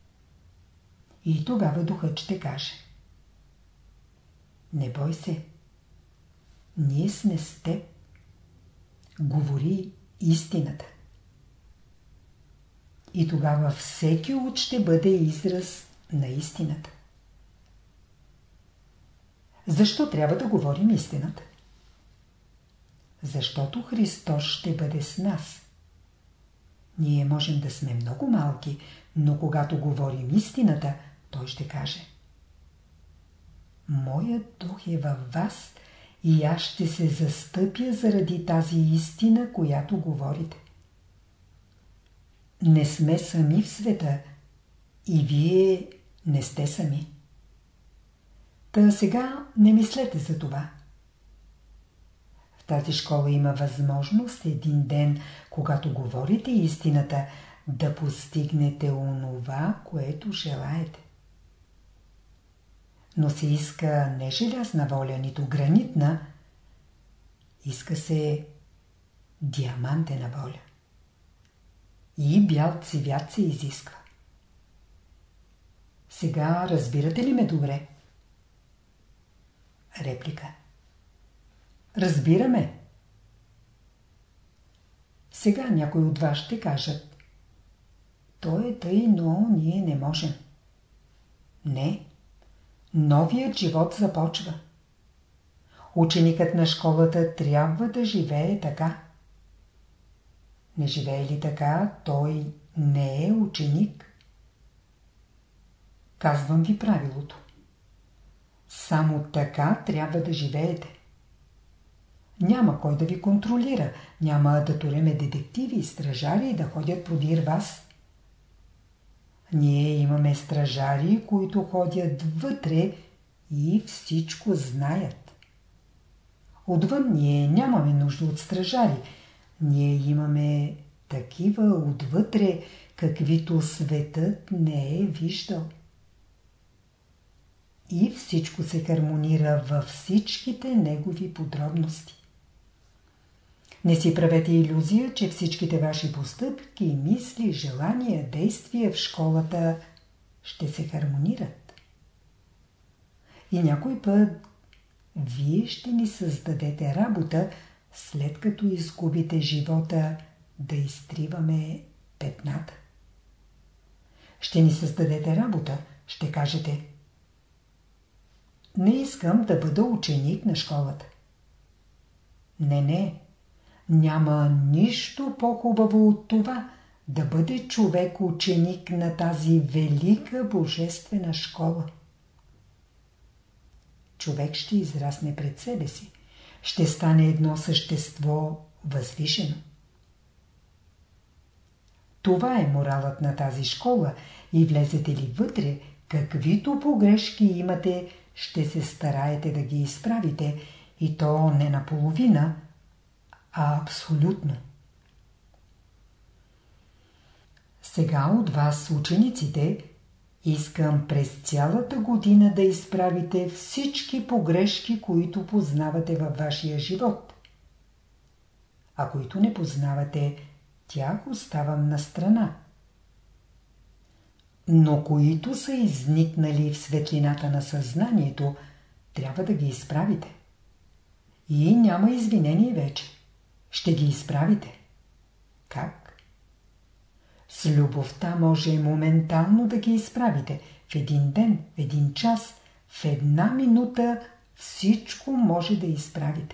И тогава духът ще каже: не бой се, ние сме с теб. Говори истината. И тогава всеки ут ще бъде израз на истината. Защо трябва да говорим истината? Защото Христос ще бъде с нас. Ние можем да сме много малки, но когато говорим истината, Той ще каже: моят дух е във вас и аз ще се застъпя заради тази истина, която говорите. Не сме сами в света и вие не сте сами. Та сега не мислете за това. В тази школа има възможност един ден, когато говорите истината, да постигнете онова, което желаете. Но се иска не желязна воля, нито гранитна, иска се диамантена воля. И бял цвят се изисква. Сега разбирате ли ме добре? Реплика: разбираме. Сега някой от вас ще кажат: то е тъй, но ние не можем. Не. Новият живот започва. Ученикът на школата трябва да живее така. Не живее ли така, той не е ученик. Казвам ви правилото. Само така трябва да живеете. Няма кой да ви контролира, няма да туреме детективи и стражари да ходят подир вас. Ние имаме стражари, които ходят вътре и всичко знаят. Отвън ние нямаме нужда от стражари. Ние имаме такива отвътре, каквито светът не е виждал. И всичко се хармонира във всичките негови подробности. Не си правете илюзия, че всичките ваши постъпки, мисли, желания, действия в школата ще се хармонират. И някой път вие ще ни създадете работа, след като изгубите живота, да изтриваме петната. Ще ни създадете работа, ще кажете: не искам да бъда ученик на школата. Не, не. Няма нищо по-хубаво от това да бъде човек ученик на тази велика божествена школа. Човек ще израсне пред себе си, ще стане едно същество възвишено. Това е моралът на тази школа и влезете ли вътре, каквито погрешки имате, ще се стараете да ги изправите, и то не наполовина, а абсолютно. Сега от вас, учениците, искам през цялата година да изправите всички погрешки, които познавате във вашия живот. А които не познавате, тях оставам на страна. Но които са изникнали в светлината на съзнанието, трябва да ги изправите. И няма извинение вече. Ще ги изправите. Как? С любовта може моментално да ги изправите. В един ден, в един час, в една минута всичко може да изправите.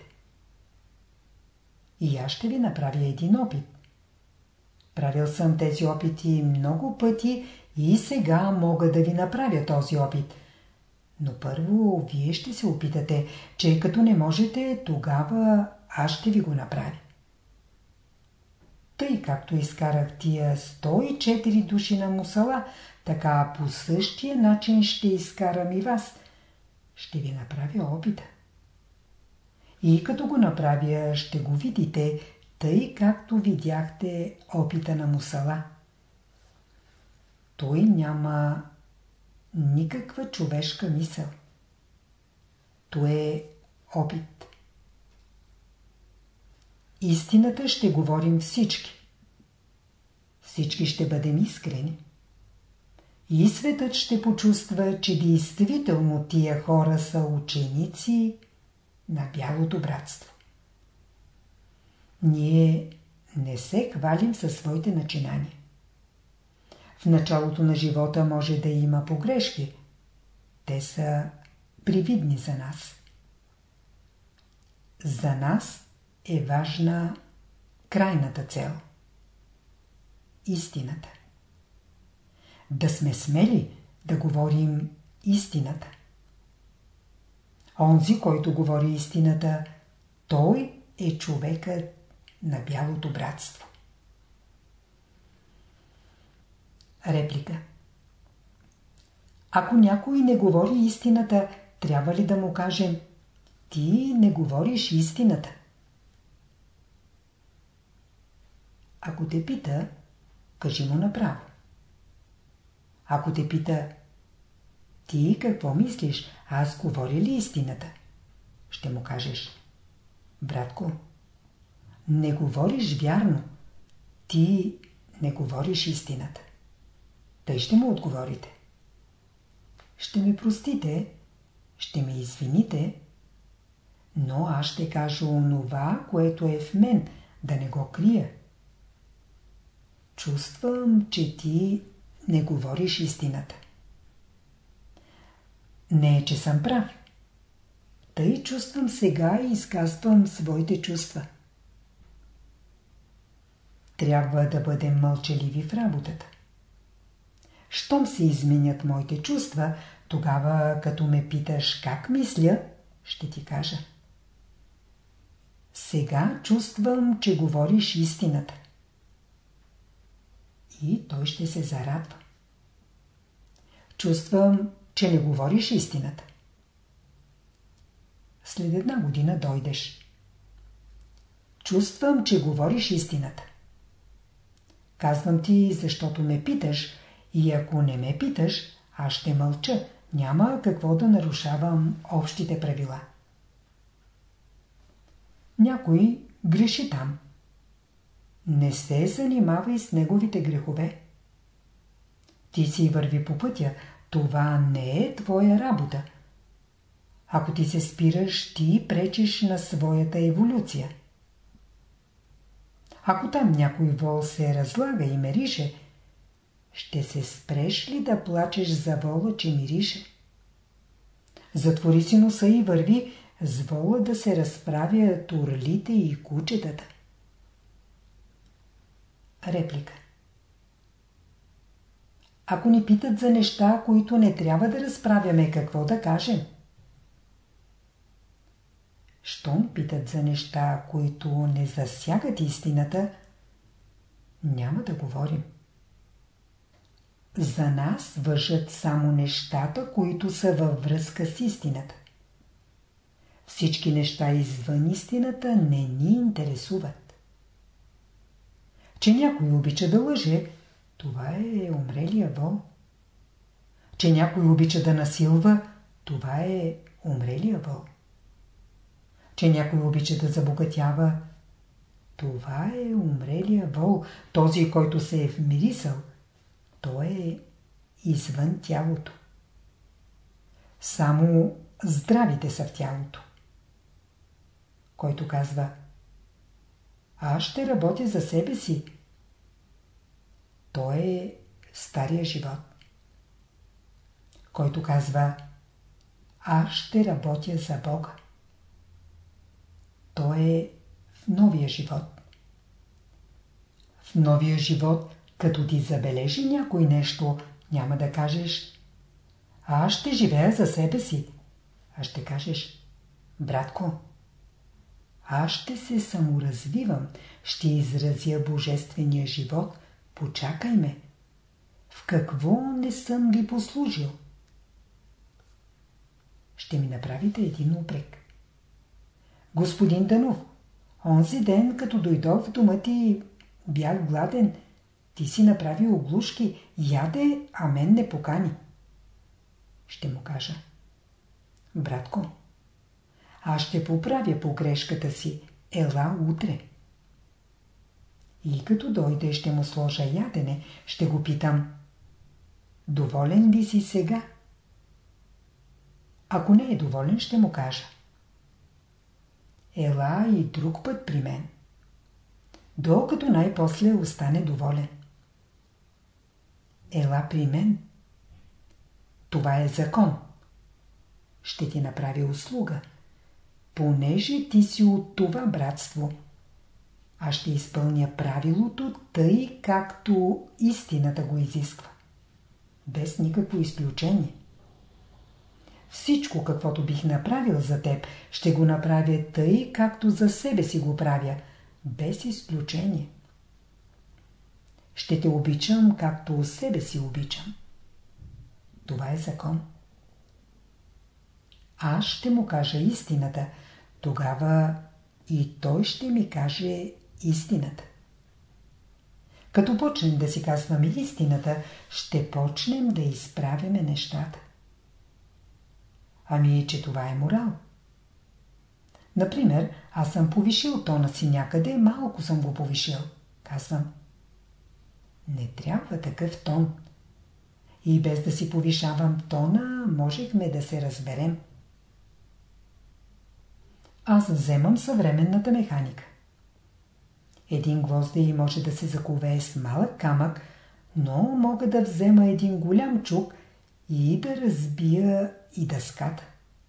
И аз ще ви направя един опит. Правил съм тези опити много пъти и сега мога да ви направя този опит. Но първо вие ще се опитате, че като не можете, тогава аз ще ви го направя. Тъй както изкарах тия сто и четири души на мусала, така по същия начин ще изкарам и вас. Ще ви направя опита. И като го направя, ще го видите, тъй както видяхте опита на мусала. Той няма никаква човешка мисъл. То е опит. Истината ще говорим всички. Всички ще бъдем искрени. И светът ще почувства, че действително тия хора са ученици на бялото братство. Ние не се хвалим със своите начинания. В началото на живота може да има погрешки. Те са привидни за нас. За нас е важна крайната цел. Истината. Да сме смели да говорим истината. Онзи, който говори истината, той е човекът на бялото братство. Реплика. Ако някой не говори истината, трябва ли да му кажем: ти не говориш истината? Ако те пита, кажи му направо. Ако те пита: ти какво мислиш, аз говоря ли истината? Ще му кажеш: братко, не говориш вярно. Ти не говориш истината. Тъй ще му отговорите: ще ме простите, ще ме извините, но аз ще кажа онова, което е в мен, да не го крия. Чувствам, че ти не говориш истината. Не е, че съм прав. Тъй чувствам сега и изказвам своите чувства. Трябва да бъдем мълчаливи в работата. Щом се изменят моите чувства, тогава, като ме питаш как мисля, ще ти кажа: сега чувствам, че говориш истината. И той ще се зарадва. Чувствам, че не говориш истината. След една година дойдеш. Чувствам, че говориш истината. Казвам ти, защото ме питаш, и ако не ме питаш, аз ще мълча. Няма какво да нарушавам общите правила. Някой греши там. Не се занимавай с неговите грехове. Ти си върви по пътя. Това не е твоя работа. Ако ти се спираш, ти пречиш на своята еволюция. Ако там някой вол се разлага и мирише, ще се спреш ли да плачеш за вола, че мирише? Затвори си носа и върви с вола да се разправят орлите и кучетата. Реплика. Ако ни питат за неща, които не трябва да разправяме, какво да кажем? Щом питат за неща, които не засягат истината, няма да говорим. за нас важат само нещата, които са във връзка с истината. Всички неща извън истината не ни интересуват. Че някой обича да лъже, това е умрелия вол. Че някой обича да насилва, това е умрелия вол. Че някой обича да забогатява, това е умрелия вол. Този, който се е вмирисал, той е извън тялото. Само здравите са в тялото. Който казва: аз ще работя за себе си, той е стария живот. Който казва: аз ще работя за Бога, той е в новия живот. В новия живот, като ти забележи някой нещо, няма да кажеш: аз ще живея за себе си, а ще кажеш: братко, аз ще се саморазвивам, ще изразя божествения живот, почакай ме. В какво не съм ви послужил? Ще ми направите един упрек. Господин Данов, онзи ден, като дойдох в дома ти, бях гладен. Ти си направи оглушки, яде, а мен не покани. Ще му кажа: братко, аз ще поправя погрешката си, ела утре. И като дойде, ще му сложа ядене, ще го питам: доволен ли си сега? Ако не е доволен, ще му кажа: ела и друг път при мен, докато най-после остане доволен. Ела при мен. Това е закон. Ще ти направи услуга, понеже ти си от това братство. Аз ще изпълня правилото тъй, както истината го изисква, без никакво изключение. Всичко, каквото бих направил за теб, ще го направя тъй, както за себе си го правя, без изключение. Ще те обичам, както себе си обичам. Това е закон. Аз ще му кажа истината, тогава и той ще ми каже истината. Като почнем да си казваме истината, ще почнем да изправяме нещата. Ами, че това е морал. Например, аз съм повишил тона си някъде, малко съм го повишил. Казвам: не трябва такъв тон. И без да си повишавам тона, можехме да се разберем. Аз вземам съвременната механика. Един гвоздей може да се закове с малък камък, но мога да взема един голям чук и да разбия и дъската.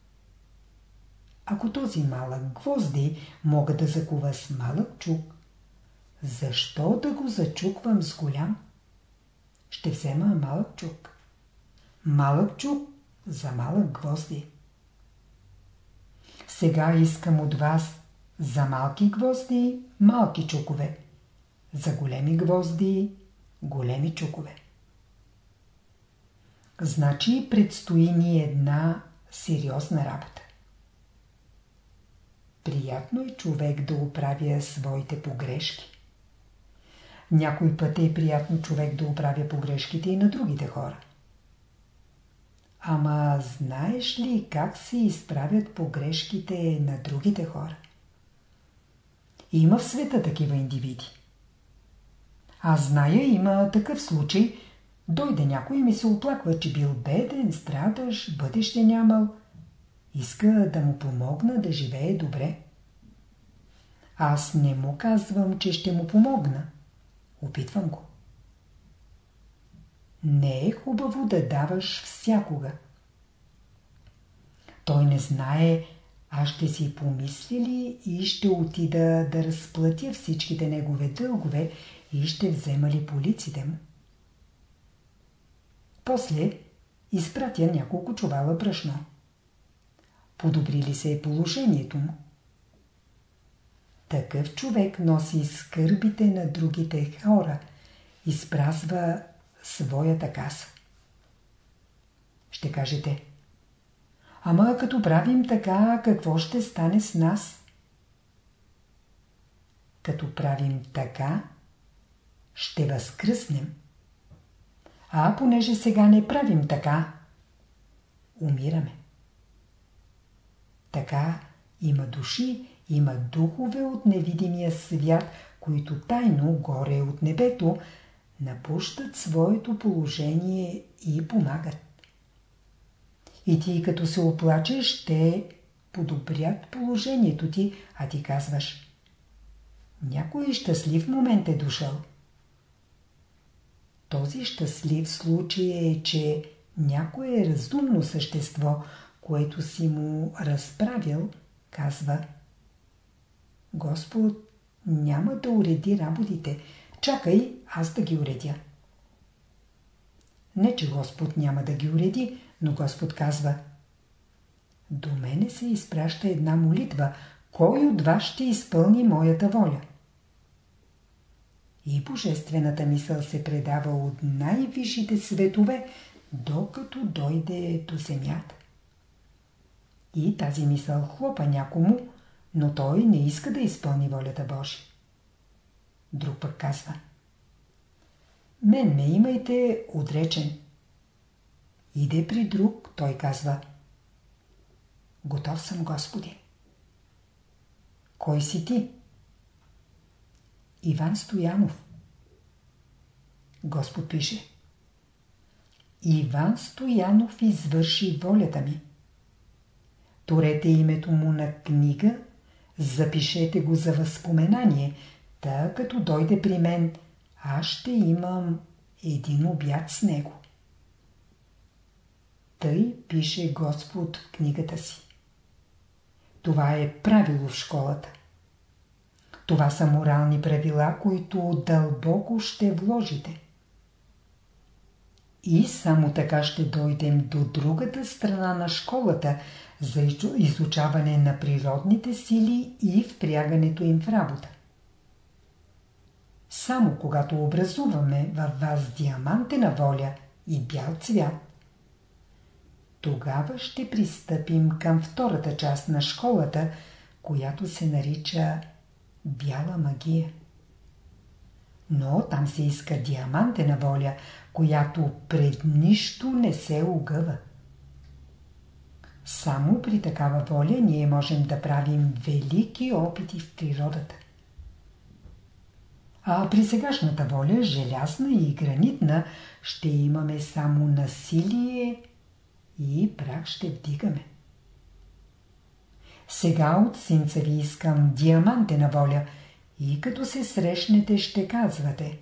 Ако този малък гвоздей мога да закува с малък чук, защо да го зачуквам с голям? Ще взема малък чук. Малък чук за малък гвоздей. Сега искам от вас за малки гвозди малки чукове, за големи гвозди големи чукове. Значи предстои ни една сериозна работа. Приятно е човек да оправя своите погрешки. Някой път е приятно човек да оправя погрешките и на другите хора. Ама знаеш ли как се изправят погрешките на другите хора? Има в света такива индивиди. Аз зная, има такъв случай. Дойде някой и ми се оплаква, че бил беден, страдаш, бъдеще нямал. Иска да му помогна да живее добре. Аз не му казвам, че ще му помогна. Опитвам го. Не е хубаво да даваш всякога. Той не знае, аз ще си помисля ли и ще отида да разплатя всичките негове дългове и ще взема ли полиците му. После изпратя няколко чувала брашно. Подобри ли се положението му? Такъв човек носи скърбите на другите хора, изпразва своята каса. Ще кажете: ама като правим така, какво ще стане с нас? Като правим така, ще възкръснем. А понеже сега не правим така, умираме. Така има души, има духове от невидимия свят, които тайно горе от небето напущат своето положение и помагат. И ти като се оплачеш, ще подобрят положението ти, а ти казваш: някой щастлив момент е дошъл. Този щастлив случай е, че някое разумно същество, което си му разправил, казва: Господ няма да уреди работите, чакай аз да ги уредя. Не, че Господ няма да ги уреди, но Господ казва: до мене се изпраща една молитва, кой от вас ще изпълни моята воля? И божествената мисъл се предава от най-висшите светове, докато дойде до земята. И тази мисъл хлопа някому, но той не иска да изпълни волята Божия. Друг пък казва: мен ме имайте отречен. Иде при друг, той казва: готов съм, Господи. Кой си ти? Иван Стоянов. Господ пише: Иван Стоянов извърши волята ми. Турете името му на книга, запишете го за възпоменание, та като дойде при мен, аз ще имам един обяд с него. Тъй пише Господ в книгата си. Това е правило в школата. Това са морални правила, които дълбоко ще вложите. И само така ще дойдем до другата страна на школата за изучаване на природните сили и впрягането им в работа. Само когато образуваме във вас диамантена воля и бял цвят, тогава ще пристъпим към втората част на школата, която се нарича бяла магия. Но там се иска диамантена воля, която пред нищо не се огъва. Само при такава воля ние можем да правим велики опити в природата. А при сегашната воля, желязна и гранитна, ще имаме само насилие и прах ще вдигаме. Сега от синца ви искам диамантена воля и като се срещнете ще казвате: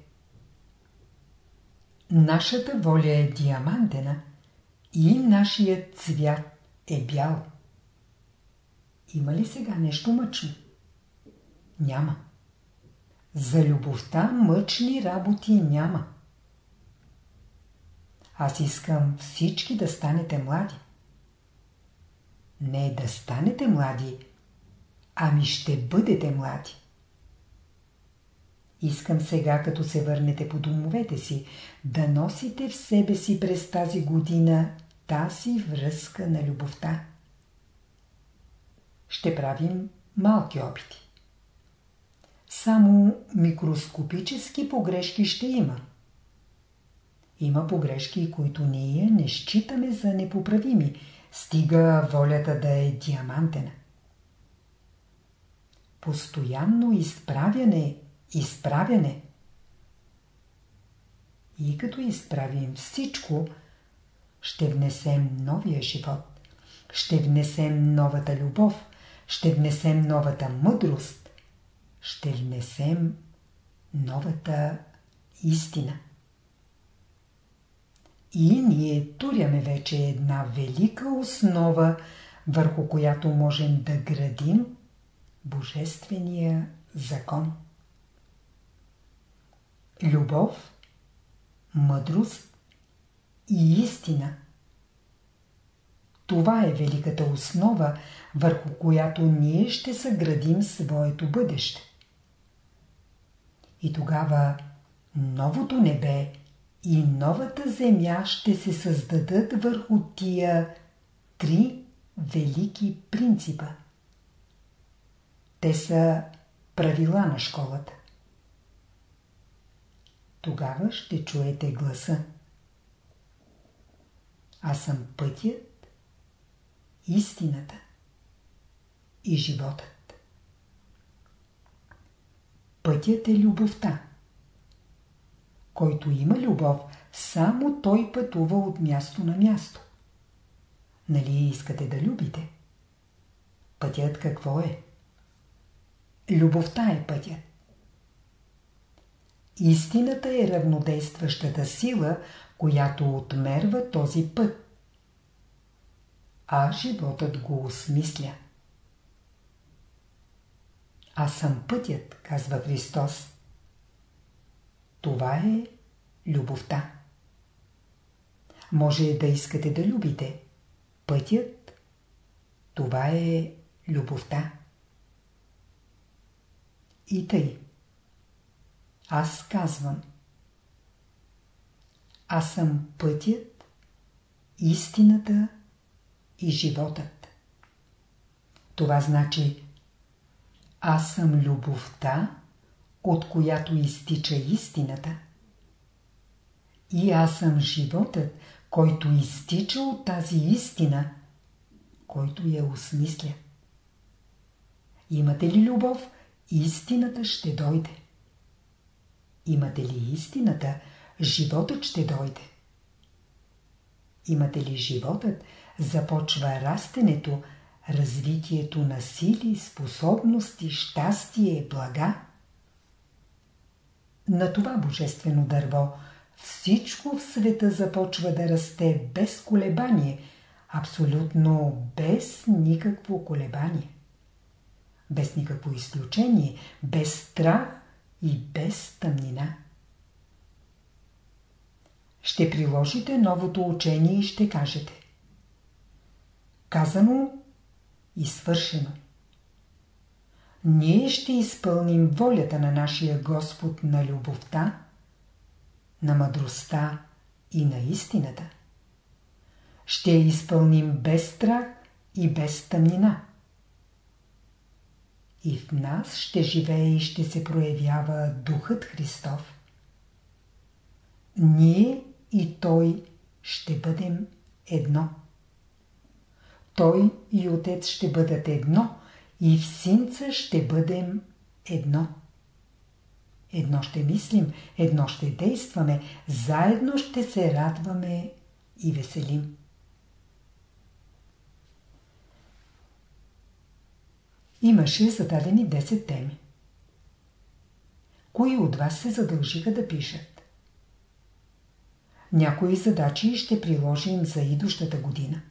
нашата воля е диамантена и нашият цвят е бял. Има ли сега нещо мъчно? Няма. За любовта мъчни работи няма. Аз искам всички да станете млади. Не да станете млади, ами ще бъдете млади. Искам сега, като се върнете по домовете си, да носите в себе си през тази година тази връзка на любовта. Ще правим малки опити. Само микроскопически погрешки ще има. Има погрешки, които ние не считаме за непоправими, стига волята да е диамантена. Постоянно изправяне, изправяне. И като изправим всичко, ще внесем новия живот, ще внесем новата любов, ще внесем новата мъдрост, ще внесем новата истина. И ние туряме вече една велика основа, върху която можем да градим Божествения закон. Любов, мъдрост и истина. Това е великата основа, върху която ние ще съградим своето бъдеще. И тогава новото небе и новата земя ще се създадат върху тия три велики принципа. Те са правила на школата. Тогава ще чуете гласа. Аз съм пътят, истината и животът. Пътят е любовта. Който има любов, само той пътува от място на място. Нали искате да любите? Пътят какво е? Любовта е пътят. Истината е равнодействащата сила, която отмерва този път. А животът го осмисля. Аз съм пътят, казва Христос. Това е любовта. Може да искате да любите. Пътят, това е любовта. И тъй. Аз казвам. Аз съм пътят, истината и животът. Това значи аз съм любовта, от която изтича истината. И аз съм животът, който изтича от тази истина, който я осмисля. Имате ли любов, истината ще дойде. Имате ли истината, животът ще дойде. Имате ли животът, започва растенето, развитието на сили, способности, щастие, блага. На това божествено дърво всичко в света започва да расте без колебание, абсолютно без никакво колебание. Без никакво изключение, без страх и без тъмнина. Ще приложите новото учение и ще кажете: казано и свършено. Ние ще изпълним волята на нашия Господ на любовта, на мъдростта и на истината. Ще я изпълним без страх и без тъмнина. И в нас ще живее и ще се проявява Духът Христов. Ние и Той ще бъдем едно. Той и Отец ще бъдат едно, и в Синца ще бъдем едно. Едно ще мислим, едно ще действаме, заедно ще се радваме и веселим. Имаше зададени десет теми. Кои от вас се задължиха да пишат? Някои задачи ще приложим за идущата година.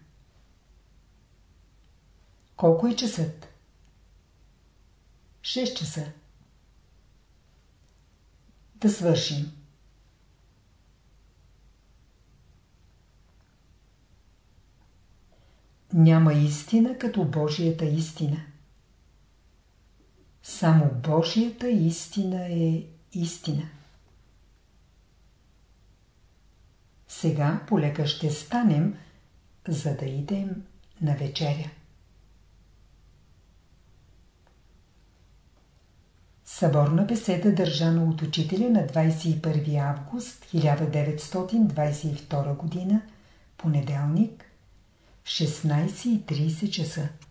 Колко е часът? шест часа. Да свършим. Няма истина като Божията истина. Само Божията истина е истина. Сега полека ще станем, за да идем на вечеря. Съборна беседа, държана от учителя на двадесет и първи август хиляда деветстотин двадесет и втора година, понеделник, в шестнадесет и тридесет часа.